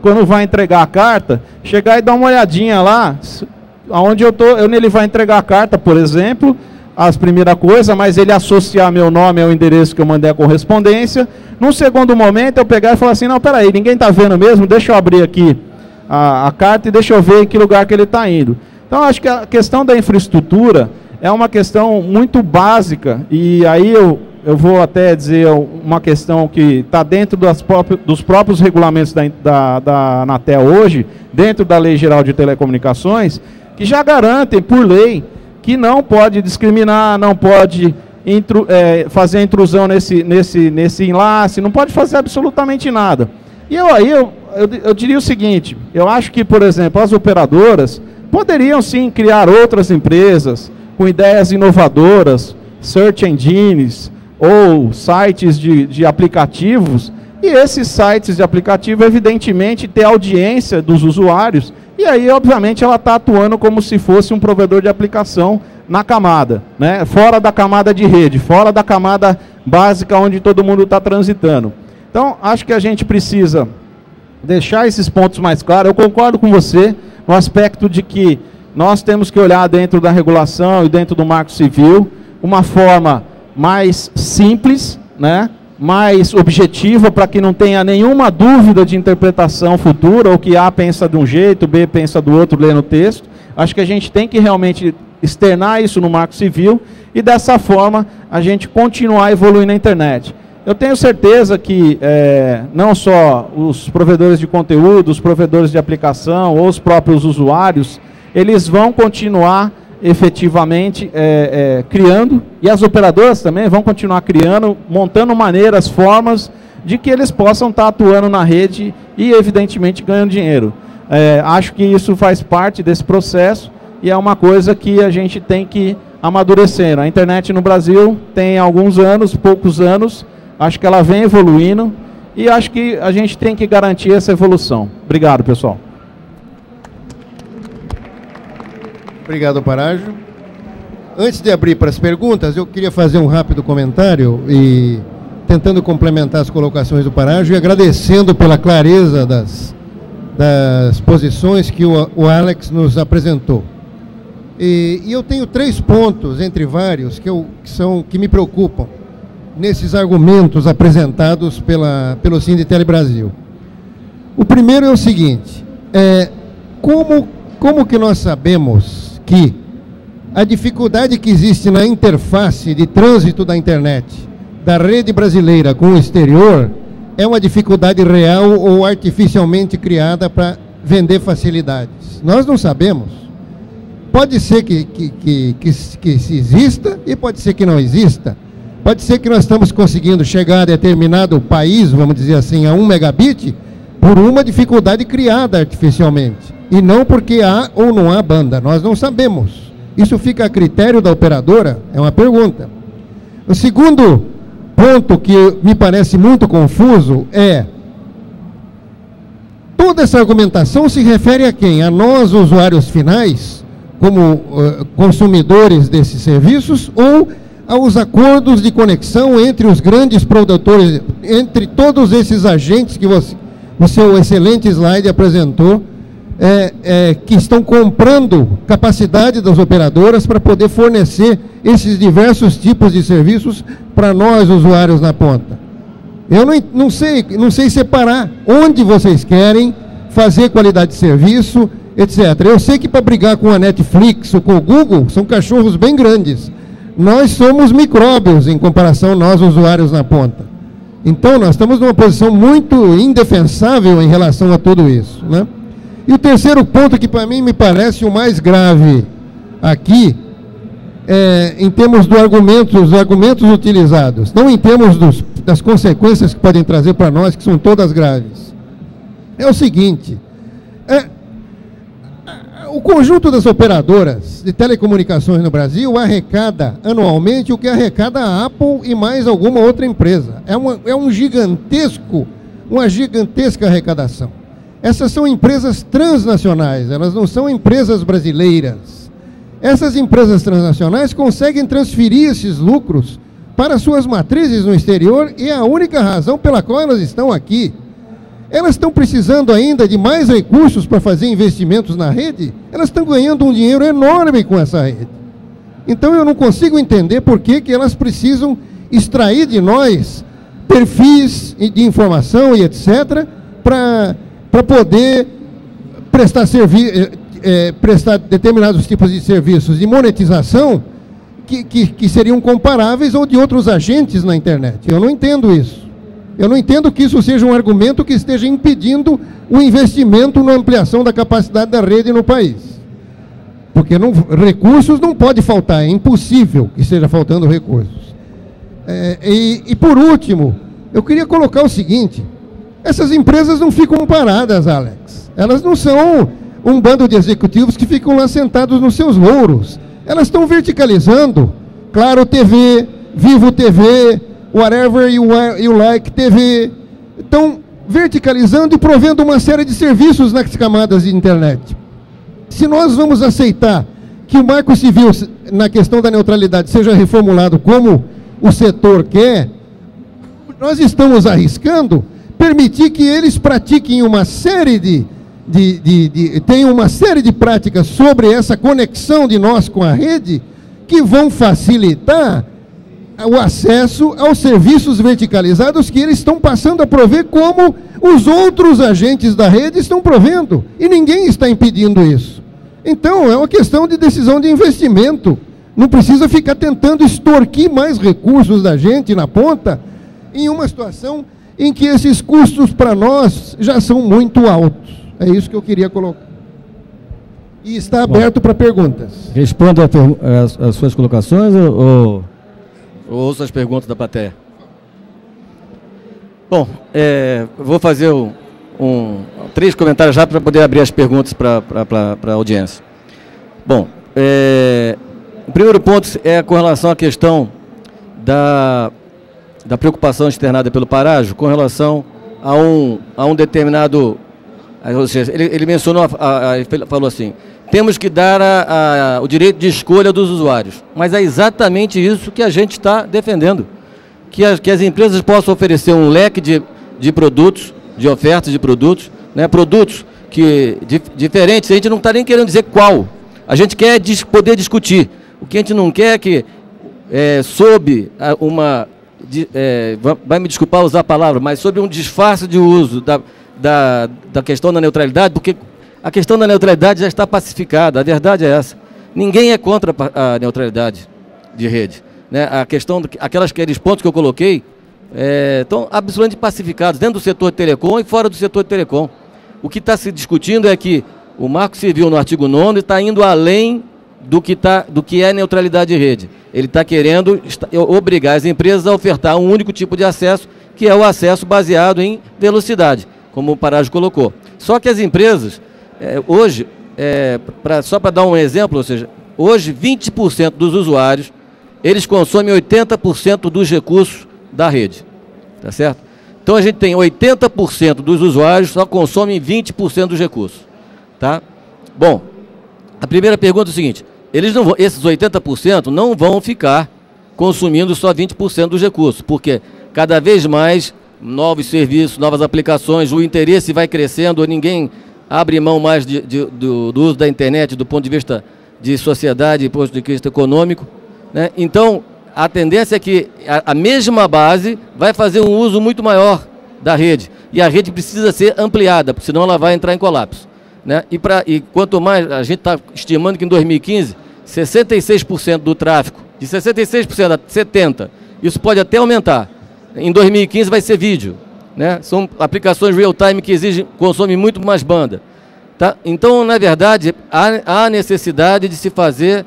quando vai entregar a carta, chegar e dar uma olhadinha lá, onde eu tô, eu, ele vai entregar a carta, por exemplo, as primeira coisa, mas ele associar meu nome ao endereço que eu mandei a correspondência. Num segundo momento, eu pegar e falar assim, não, peraí, ninguém está vendo mesmo, deixa eu abrir aqui a, a carta e deixa eu ver em que lugar que ele está indo. Então, acho que a questão da infraestrutura é uma questão muito básica, e aí eu, eu vou até dizer uma questão que está dentro das próprias, dos próprios regulamentos da, da, da Anatel hoje, dentro da Lei Geral de Telecomunicações, que já garantem, por lei, que não pode discriminar, não pode intru, é, fazer intrusão nesse, nesse, nesse enlace, não pode fazer absolutamente nada. E eu, aí eu, eu, eu diria o seguinte, eu acho que, por exemplo, as operadoras poderiam sim criar outras empresas com ideias inovadoras, search engines ou sites de, de aplicativos, e esses sites de aplicativo, evidentemente, ter audiência dos usuários, e aí, obviamente, ela está atuando como se fosse um provedor de aplicação na camada, né? Fora da camada de rede, fora da camada básica onde todo mundo está transitando. Então, acho que a gente precisa deixar esses pontos mais claros. Eu concordo com você no aspecto de que nós temos que olhar dentro da regulação e dentro do Marco Civil uma forma mais simples, né? Mais objetiva, para que não tenha nenhuma dúvida de interpretação futura, ou que A pensa de um jeito, B pensa do outro, lendo o texto. Acho que a gente tem que realmente externar isso no Marco Civil e, dessa forma, a gente continuar evoluindo na internet. Eu tenho certeza que é, não só os provedores de conteúdo, os provedores de aplicação ou os próprios usuários, eles vão continuar efetivamente é, é, criando, e as operadoras também vão continuar criando, montando maneiras, formas de que eles possam estar atuando na rede e, evidentemente, ganhando dinheiro. É, acho que isso faz parte desse processo e é uma coisa que a gente tem que amadurecer. A internet no Brasil tem alguns anos, poucos anos, acho que ela vem evoluindo e acho que a gente tem que garantir essa evolução. Obrigado, pessoal. Obrigado, Parágio. Antes de abrir para as perguntas, eu queria fazer um rápido comentário e tentando complementar as colocações do Parágio e agradecendo pela clareza das, das posições que o, o Alex nos apresentou. E, e eu tenho três pontos, entre vários, que, eu, que, são, que me preocupam nesses argumentos apresentados pela, pelo Sinditele Brasil. O primeiro é o seguinte, é, como, como que nós sabemos que a dificuldade que existe na interface de trânsito da internet da rede brasileira com o exterior é uma dificuldade real ou artificialmente criada para vender facilidades? Nós não sabemos. Pode ser que, que, que, que, que exista e pode ser que não exista. Pode ser que nós estamos conseguindo chegar a determinado país, vamos dizer assim, a um megabit, por uma dificuldade criada artificialmente. E não porque há ou não há banda. Nós não sabemos. Isso fica a critério da operadora? É uma pergunta. O segundo ponto que me parece muito confuso é: toda essa argumentação se refere a quem? A nós, usuários finais, como uh, consumidores desses serviços, ou aos acordos de conexão entre os grandes produtores, entre todos esses agentes que você, no seu excelente slide apresentou, é, é, que estão comprando capacidade das operadoras para poder fornecer esses diversos tipos de serviços para nós, usuários na ponta. Eu não, não, sei, não sei separar onde vocês querem fazer qualidade de serviço, etcétera. Eu sei que para brigar com a Netflix ou com o Google, são cachorros bem grandes. Nós somos micróbios em comparação nós, usuários na ponta. Então, nós estamos numa posição muito indefensável em relação a tudo isso, né? E o terceiro ponto, que para mim me parece o mais grave aqui, é, em termos do argumento, dos argumentos utilizados, não em termos dos, das consequências que podem trazer para nós, que são todas graves. É o seguinte, é, o conjunto das operadoras de telecomunicações no Brasil arrecada anualmente o que arrecada a Apple e mais alguma outra empresa. É, uma, é um gigantesco, uma gigantesca arrecadação. Essas são empresas transnacionais, elas não são empresas brasileiras. Essas empresas transnacionais conseguem transferir esses lucros para suas matrizes no exterior e é a única razão pela qual elas estão aqui. Elas estão precisando ainda de mais recursos para fazer investimentos na rede? Elas estão ganhando um dinheiro enorme com essa rede. Então eu não consigo entender por que que elas precisam extrair de nós perfis de informação e etcétera para para poder prestar, servi é, prestar determinados tipos de serviços de monetização que, que, que seriam comparáveis ao de outros agentes na internet. Eu não entendo isso. Eu não entendo que isso seja um argumento que esteja impedindo o investimento na ampliação da capacidade da rede no país. Porque não, recursos não pode faltar, é impossível que esteja faltando recursos. É, e, e por último, eu queria colocar o seguinte: essas empresas não ficam paradas, Alex. Elas não são um bando de executivos que ficam lá sentados nos seus louros. Elas estão verticalizando. Claro T V, Vivo T V, Whatever You, you Like T V. Estão verticalizando e provendo uma série de serviços nas camadas de internet. Se nós vamos aceitar que o Marco Civil, na questão da neutralidade, seja reformulado como o setor quer, nós estamos arriscando permitir que eles pratiquem uma série de, de, de, de tenham uma série de práticas sobre essa conexão de nós com a rede, que vão facilitar o acesso aos serviços verticalizados que eles estão passando a prover, como os outros agentes da rede estão provendo, e ninguém está impedindo isso. Então, é uma questão de decisão de investimento. Não precisa ficar tentando extorquir mais recursos da gente na ponta, em uma situação em que esses custos para nós já são muito altos. É isso que eu queria colocar. E está aberto para perguntas. Responda as, as suas colocações ou, ou, ou ouça as perguntas da plateia. Bom, é, vou fazer um, um, três comentários já para poder abrir as perguntas para a audiência. Bom, é, o primeiro ponto é com relação à questão da, da preocupação externada pelo Parágio com relação a um, a um determinado... Ele, ele mencionou, a, a, ele falou assim, temos que dar a, a, o direito de escolha dos usuários. Mas é exatamente isso que a gente está defendendo. Que as, que as empresas possam oferecer um leque de, de produtos, de ofertas de produtos, né, produtos que, di, diferentes, a gente não está nem querendo dizer qual. A gente quer dis, poder discutir. O que a gente não quer é que, é, sob uma... De, é, vai me desculpar usar a palavra, mas sobre um disfarce de uso da... Da, da questão da neutralidade, porque a questão da neutralidade já está pacificada, a verdade é essa. Ninguém é contra a neutralidade de rede, né? A questão, aquelas, aqueles pontos que eu coloquei, é, estão absolutamente pacificados, dentro do setor de telecom e fora do setor de telecom. O que está se discutindo é que o Marco Civil, no artigo nono, está indo além do que, tá, do que é neutralidade de rede. Ele está querendo está, obrigar as empresas a ofertar um único tipo de acesso, que é o acesso baseado em velocidade, como o Parágio colocou. Só que as empresas, é, hoje, é, pra, só para dar um exemplo, ou seja, hoje vinte por cento dos usuários, eles consomem oitenta por cento dos recursos da rede, tá certo? Então a gente tem oitenta por cento dos usuários só consomem vinte por cento dos recursos, tá? Bom, a primeira pergunta é o seguinte, eles não vão, esses oitenta por cento não vão ficar consumindo só vinte por cento dos recursos, porque cada vez mais novos serviços, novas aplicações, o interesse vai crescendo, ninguém abre mão mais de, de, do, do uso da internet do ponto de vista de sociedade, do ponto de vista econômico, né? Então, a tendência é que a, a mesma base vai fazer um uso muito maior da rede, e a rede precisa ser ampliada, porque senão ela vai entrar em colapso, né? E, pra, e quanto mais, a gente está estimando que em dois mil e quinze, sessenta e seis por cento do tráfego, de sessenta e seis por cento a setenta por cento, isso pode até aumentar. Em dois mil e quinze vai ser vídeo, né? São aplicações real-time que exigem, consomem muito mais banda, tá? Então, na verdade, há, há necessidade de se fazer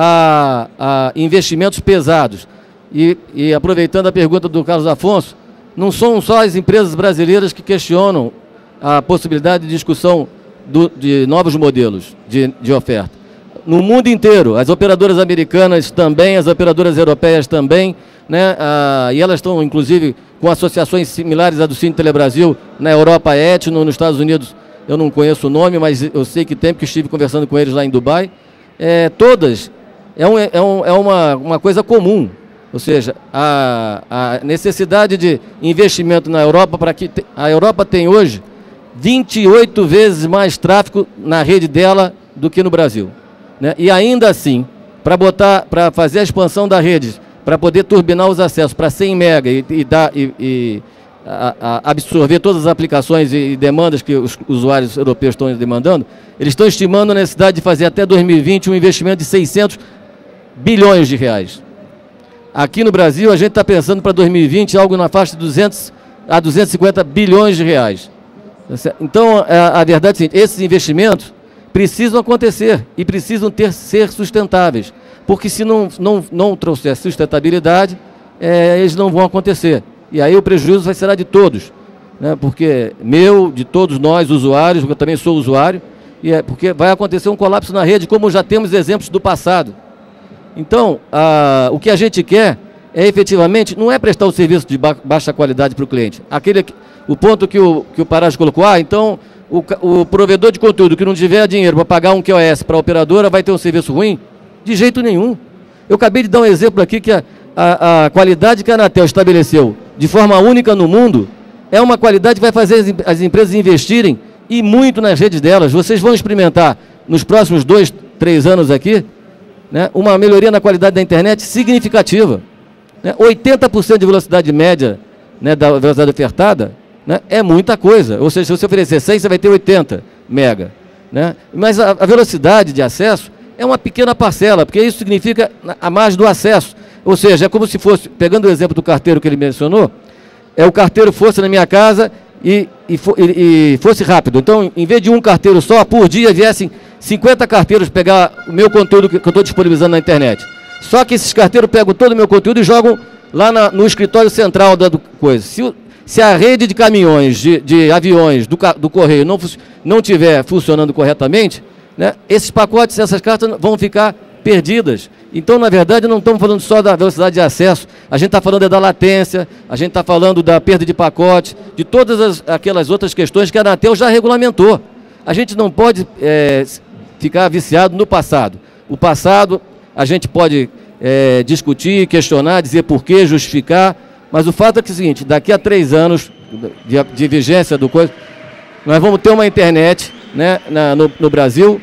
a, a investimentos pesados. E, e aproveitando a pergunta do Carlos Afonso, não são só as empresas brasileiras que questionam a possibilidade de discussão do, de novos modelos de, de oferta. No mundo inteiro, as operadoras americanas também, as operadoras europeias também, né, ah, e elas estão, inclusive, com associações similares à do Cine Telebrasil, na Europa, a Etno, nos Estados Unidos, eu não conheço o nome, mas eu sei que tem, porque estive conversando com eles lá em Dubai. É, todas, é, um, é, um, é uma, uma coisa comum, Ou seja, a, a necessidade de investimento na Europa, para que te, a Europa tem hoje vinte e oito vezes mais tráfego na rede dela do que no Brasil, né? E ainda assim, para botar, para fazer a expansão da rede, para poder turbinar os acessos para cem mega e, e, dar, e, e a, a absorver todas as aplicações e, e demandas que os usuários europeus estão demandando, eles estão estimando a necessidade de fazer até dois mil e vinte um investimento de seiscentos bilhões de reais. Aqui no Brasil, a gente está pensando para dois mil e vinte algo na faixa de duzentos a duzentos e cinquenta bilhões de reais. Então, a, a verdade é a seguinte, esses investimentos precisam acontecer e precisam ter, ser sustentáveis, porque se não, não, não trouxer sustentabilidade, é, eles não vão acontecer. E aí o prejuízo vai ser de todos, né? Porque meu, de todos nós, usuários, eu também sou usuário, e é porque vai acontecer um colapso na rede, como já temos exemplos do passado. Então, a, o que a gente quer é efetivamente, não é prestar o serviço de ba baixa qualidade para o cliente. Aquele, o ponto que o, que o Parágio colocou, ah, então o, o provedor de conteúdo que não tiver dinheiro para pagar um Q O S para a operadora vai ter um serviço ruim? De jeito nenhum. Eu acabei de dar um exemplo aqui que a, a, a qualidade que a Anatel estabeleceu de forma única no mundo é uma qualidade que vai fazer as, as empresas investirem e muito nas redes delas. Vocês vão experimentar nos próximos dois, três anos aqui, né, uma melhoria na qualidade da internet significativa. Né, oitenta por cento de velocidade média, né, da velocidade ofertada, né, é muita coisa. Ou seja, se você oferecer cem, você vai ter oitenta mega. Né? Mas a, a velocidade de acesso é uma pequena parcela, porque isso significa a margem do acesso. Ou seja, é como se fosse, pegando o exemplo do carteiro que ele mencionou, é o carteiro fosse na minha casa e, e, e, e fosse rápido. Então, em vez de um carteiro só, por dia viessem cinquenta carteiros pegar o meu conteúdo que eu estou disponibilizando na internet. Só que esses carteiros pegam todo o meu conteúdo e jogam lá na, no escritório central da do, coisa. Se, se a rede de caminhões, de, de aviões, do, do correio não, não estiver funcionando corretamente, né, esses pacotes, essas cartas vão ficar perdidas. Então, na verdade, não estamos falando só da velocidade de acesso, a gente está falando da latência, a gente está falando da perda de pacote, de todas as, aquelas outras questões que a Anatel já regulamentou. A gente não pode é, ficar viciado no passado. O passado a gente pode é, discutir, questionar, dizer porquê, justificar, mas o fato é que é o seguinte, daqui a três anos de, de vigência do coisa, nós vamos ter uma internet, né, na, no, no Brasil,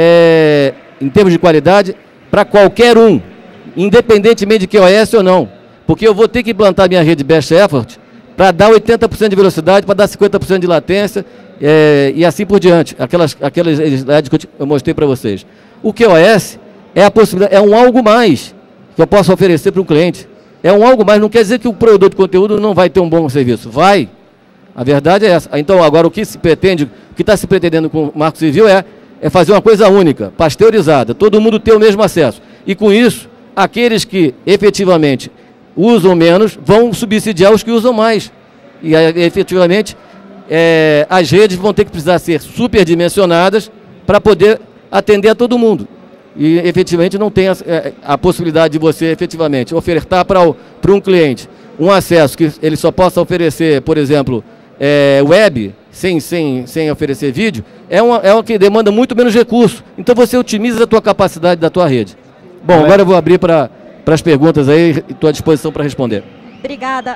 é, em termos de qualidade, para qualquer um, independentemente de Q O S ou não, porque eu vou ter que implantar minha rede Best Effort para dar oitenta por cento de velocidade, para dar cinquenta por cento de latência, é, e assim por diante, aquelas, aquelas legislações que eu mostrei para vocês. O Q O S é, a possibilidade, é um algo mais que eu posso oferecer para o cliente. É um algo mais, não quer dizer que o provedor de conteúdo não vai ter um bom serviço. Vai. A verdade é essa. Então, agora, o que se pretende, o que está se pretendendo com o Marco Civil é, é fazer uma coisa única, pasteurizada, todo mundo ter o mesmo acesso. E com isso, aqueles que efetivamente usam menos vão subsidiar os que usam mais. E efetivamente, é, as redes vão ter que precisar ser superdimensionadas para poder atender a todo mundo. E efetivamente não tem a, a possibilidade de você efetivamente ofertar para um cliente um acesso que ele só possa oferecer, por exemplo, é, web, sem, sem, sem oferecer vídeo, é uma, é uma que demanda muito menos recurso. Então você otimiza a tua capacidade da tua rede. Bom, agora eu vou abrir para as perguntas aí e estou à disposição para responder. Obrigada.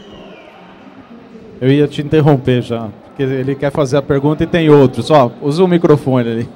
Eu ia te interromper já, porque ele quer fazer a pergunta e tem outros. Ó, usa o microfone ali.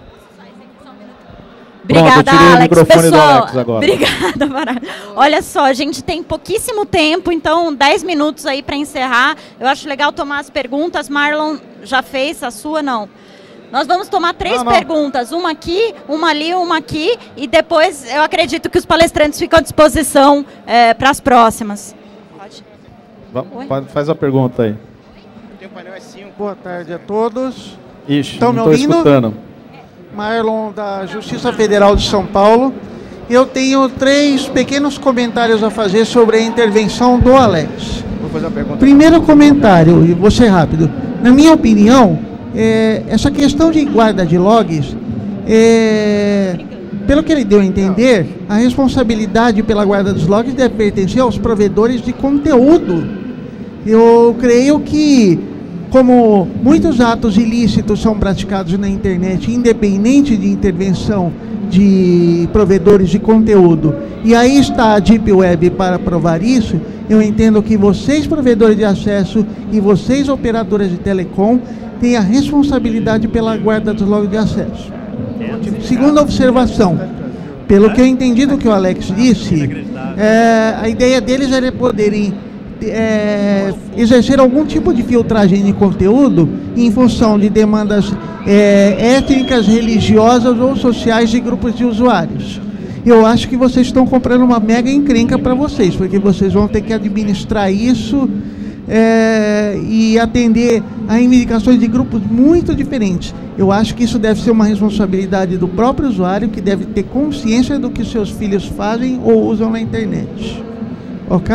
Obrigada, Pronto, eu tirei Alex. o microfone Pessoal, do Alex agora. Obrigada, Mara. Olha só, a gente tem pouquíssimo tempo, então dez minutos aí para encerrar. Eu acho legal tomar as perguntas. Marlon já fez a sua, não? Nós vamos tomar três não, não. perguntas, uma aqui, uma ali, uma aqui, e depois eu acredito que os palestrantes ficam à disposição é, para as próximas. Pode? Pode, faz a pergunta aí. Tem um painel S cinco, boa tarde a todos. Ixi, Estão não me estou ouvindo? escutando. Marlon, da Justiça Federal de São Paulo. Eu tenho três pequenos comentários a fazer sobre a intervenção do Alex. Vou fazer a pergunta. Primeiro comentário, e vou ser rápido. Na minha opinião, é, essa questão de guarda de logs, é, pelo que ele deu a entender, a responsabilidade pela guarda dos logs deve pertencer aos provedores de conteúdo. Eu creio que, como muitos atos ilícitos são praticados na internet, independente de intervenção de provedores de conteúdo. E aí está a Deep Web para provar isso. Eu entendo que vocês, provedores de acesso, e vocês, operadoras de telecom, têm a responsabilidade pela guarda dos logs de acesso. Segunda observação, pelo que eu entendi do que o Alex disse, é, a ideia deles era poderem é, exercer algum tipo de filtragem de conteúdo em função de demandas é, étnicas, religiosas ou sociais de grupos de usuários. Eu acho que vocês estão comprando uma mega encrenca para vocês, porque vocês vão ter que administrar isso é, e atender a reivindicações de grupos muito diferentes. Eu acho que isso deve ser uma responsabilidade do próprio usuário, que deve ter consciência do que seus filhos fazem ou usam na internet. Ok?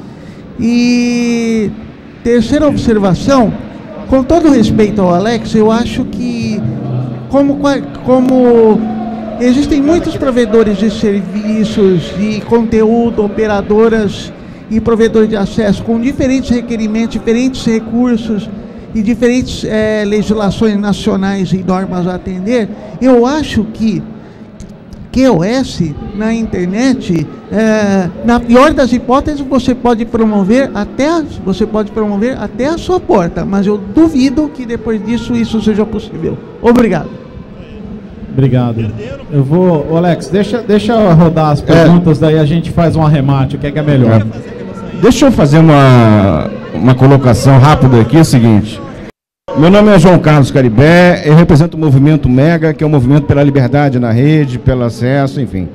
E terceira observação, com todo respeito ao Alex, eu acho que como, como existem muitos provedores de serviços, de conteúdo, operadoras e provedores de acesso com diferentes requerimentos, diferentes recursos e diferentes é, legislações nacionais e normas a atender, eu acho que Q O S na internet, é, na pior das hipóteses, você pode promover até a, você pode promover até a sua porta, mas eu duvido que depois disso isso seja possível. Obrigado. Obrigado. Eu vou, Alex, deixa, deixa eu rodar as perguntas, é. daí a gente faz um arremate, o que é, que é melhor. É. Deixa eu fazer uma, uma colocação rápida aqui, é o seguinte. Meu nome é João Carlos Caribé, eu represento o movimento MEGA, que é o movimento pela liberdade na rede, pelo acesso, enfim.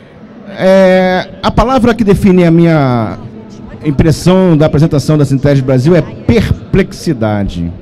É, a palavra que define a minha impressão da apresentação da Sinteg Brasil é perplexidade.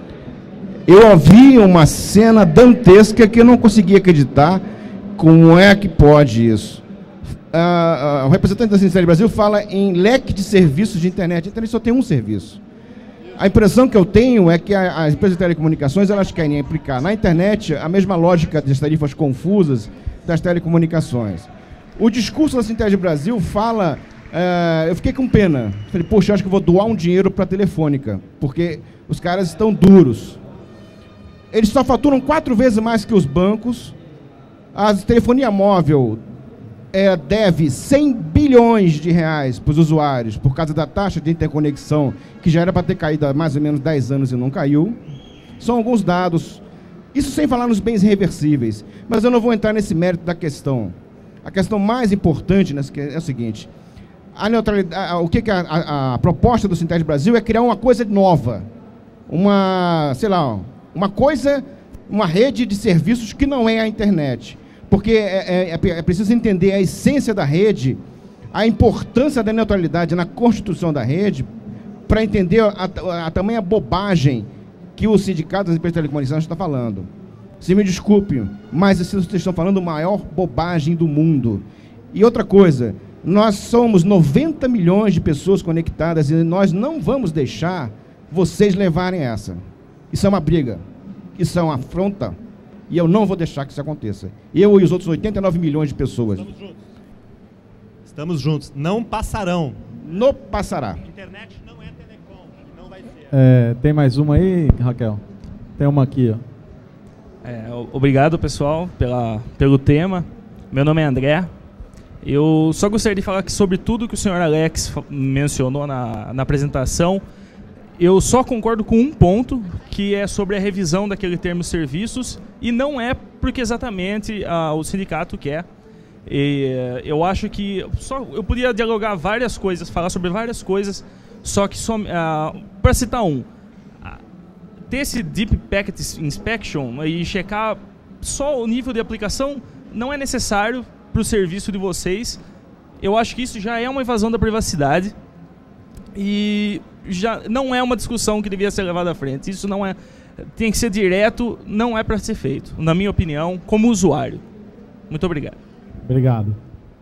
Eu ouvi uma cena dantesca que eu não conseguia acreditar como é que pode isso. Ah, ah, o representante da Sinteg Brasil fala em leque de serviços de internet. A internet só tem um serviço. A impressão que eu tenho é que a, as empresas de telecomunicações, elas querem aplicar na internet a mesma lógica das tarifas confusas das telecomunicações. O discurso da Sinteg Brasil fala... Uh, eu fiquei com pena. Falei, poxa, eu acho que eu vou doar um dinheiro para a Telefônica, porque os caras estão duros. Eles só faturam quatro vezes mais que os bancos. A telefonia móvel é, deve cem bilhões de reais para os usuários por causa da taxa de interconexão, que já era para ter caído há mais ou menos dez anos e não caiu. São alguns dados. Isso sem falar nos bens reversíveis. Mas eu não vou entrar nesse mérito da questão. A questão mais importante é o seguinte: a neutralidade, o que, que a, a, a proposta do Sinteg Brasil é criar uma coisa nova. Uma, sei lá, uma coisa, uma rede de serviços que não é a internet. Porque é, é, é preciso entender a essência da rede, a importância da neutralidade na constituição da rede, para entender a, a, a tamanha bobagem que o sindicato das empresas de telecomunicações está falando. Se me desculpe, mas vocês estão falando a maior bobagem do mundo. E outra coisa, nós somos noventa milhões de pessoas conectadas e nós não vamos deixar vocês levarem essa. Isso é uma briga, isso é uma afronta, e eu não vou deixar que isso aconteça. Eu e os outros oitenta e nove milhões de pessoas. Estamos juntos. Estamos juntos. Não passarão. Não passará. Internet não é telecom, não vai ser. É, tem mais uma aí, Raquel? Tem uma aqui, ó. É, obrigado, pessoal, pela, pelo tema. Meu nome é André. Eu só gostaria de falar que sobre tudo que o senhor Alex mencionou na, na apresentação, eu só concordo com um ponto, que é sobre a revisão daquele termo serviços, e não é porque exatamente ah, o sindicato quer. E, eu acho que só, eu podia dialogar várias coisas, falar sobre várias coisas, só que só, ah, para citar um, ter esse Deep Packet Inspection e checar só o nível de aplicação não é necessário para o serviço de vocês. Eu acho que isso já é uma invasão da privacidade e já não é uma discussão que devia ser levada à frente. Isso não é, tem que ser direto, não é para ser feito, na minha opinião, como usuário. Muito obrigado. Obrigado.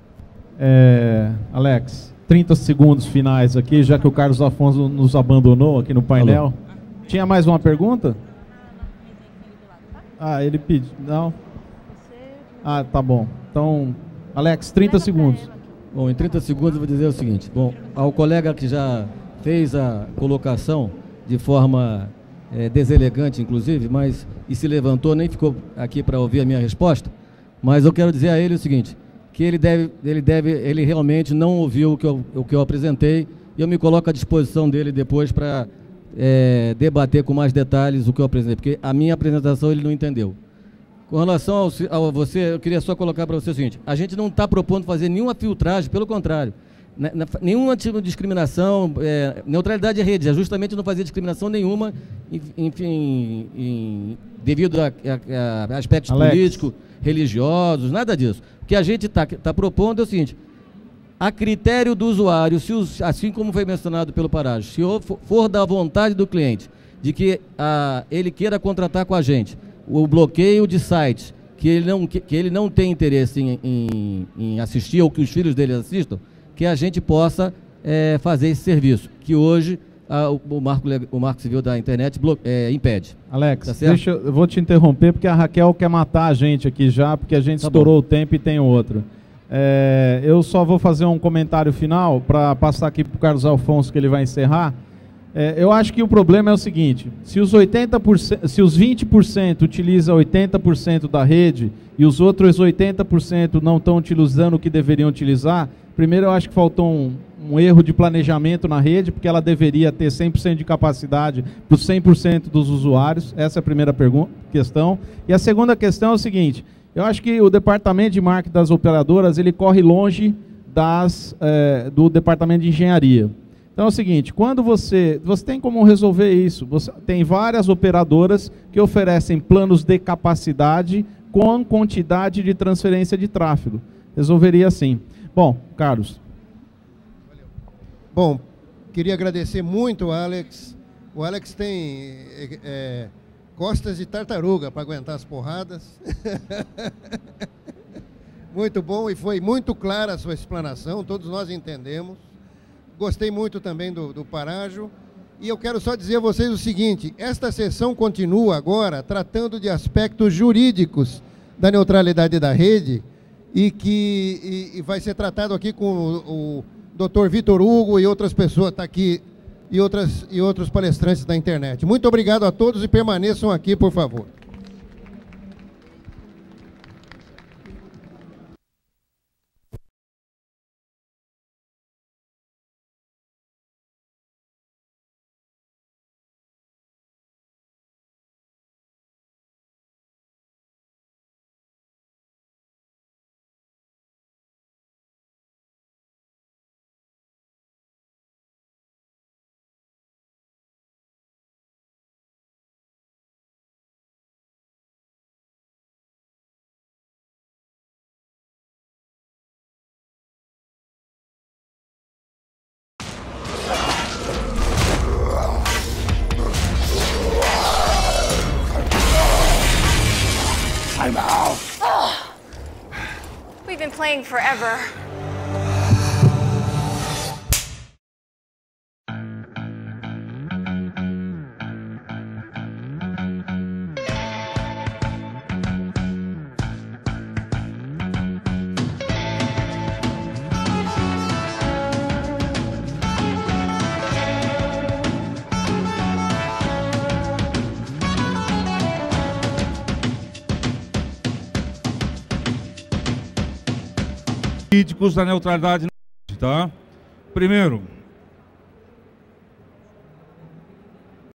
É, Alex, trinta segundos finais aqui, já que o Carlos Afonso nos abandonou aqui no painel. Alô. Tinha mais uma pergunta? Ah, ele pediu. Não? Ah, tá bom. Então, Alex, trinta segundos. Bom, em trinta segundos eu vou dizer o seguinte. Bom, ao colega que já fez a colocação de forma é, deselegante, inclusive, mas e se levantou, nem ficou aqui para ouvir a minha resposta. Mas eu quero dizer a ele o seguinte, que ele deve, ele deve, ele realmente não ouviu o que eu, o que eu apresentei, e eu me coloco à disposição dele depois para é, debater com mais detalhes o que eu apresentei, porque a minha apresentação ele não entendeu. Com relação ao, ao você, eu queria só colocar para você o seguinte, a gente não está propondo fazer nenhuma filtragem, pelo contrário, na, na, nenhuma tipo de discriminação, é, neutralidade de rede, é justamente não fazer discriminação nenhuma, enfim, em, devido a, a, a aspectos Alex. políticos, religiosos, nada disso. O que a gente está tá propondo é o seguinte, a critério do usuário, se os, assim como foi mencionado pelo Parágio, se for, for da vontade do cliente, de que a, ele queira contratar com a gente, o bloqueio de sites, que ele não, que, que ele não tem interesse em, em, em assistir ou que os filhos dele assistam, que a gente possa é, fazer esse serviço, que hoje a, o, o, marco, o Marco Civil da Internet blo, é, impede. Alex, tá certo? deixa, eu vou te interromper porque a Raquel quer matar a gente aqui já, porque a gente tá estourou bom. o tempo e tem outro. É, eu só vou fazer um comentário final para passar aqui para o Carlos Alfonso, que ele vai encerrar. É, eu acho que o problema é o seguinte, se os, oitenta por cento, se os vinte por cento utilizam oitenta por cento da rede e os outros oitenta por cento não estão utilizando o que deveriam utilizar, primeiro eu acho que faltou um, um erro de planejamento na rede, porque ela deveria ter cem por cento de capacidade para os cem por cento dos usuários, essa é a primeira pergunta, questão. E a segunda questão é o seguinte, eu acho que o departamento de marketing das operadoras, ele corre longe das, é, do departamento de engenharia. Então é o seguinte, quando você, você tem como resolver isso, você tem várias operadoras que oferecem planos de capacidade com quantidade de transferência de tráfego. Resolveria assim. Bom, Carlos. Valeu. Bom, queria agradecer muito o Alex. O Alex tem é, costas de tartaruga para aguentar as porradas. Muito bom e foi muito clara a sua explanação, todos nós entendemos. Gostei muito também do, do Parágio. E eu quero só dizer a vocês o seguinte, esta sessão continua agora tratando de aspectos jurídicos da neutralidade da rede e que e, e vai ser tratado aqui com o, o doutor Vitor Hugo e outras pessoas, tá aqui, e, outras, e outros palestrantes da internet. Muito obrigado a todos e permaneçam aqui, por favor. I'm out. Oh. We've been playing forever. Críticos da neutralidade, tá? Primeiro,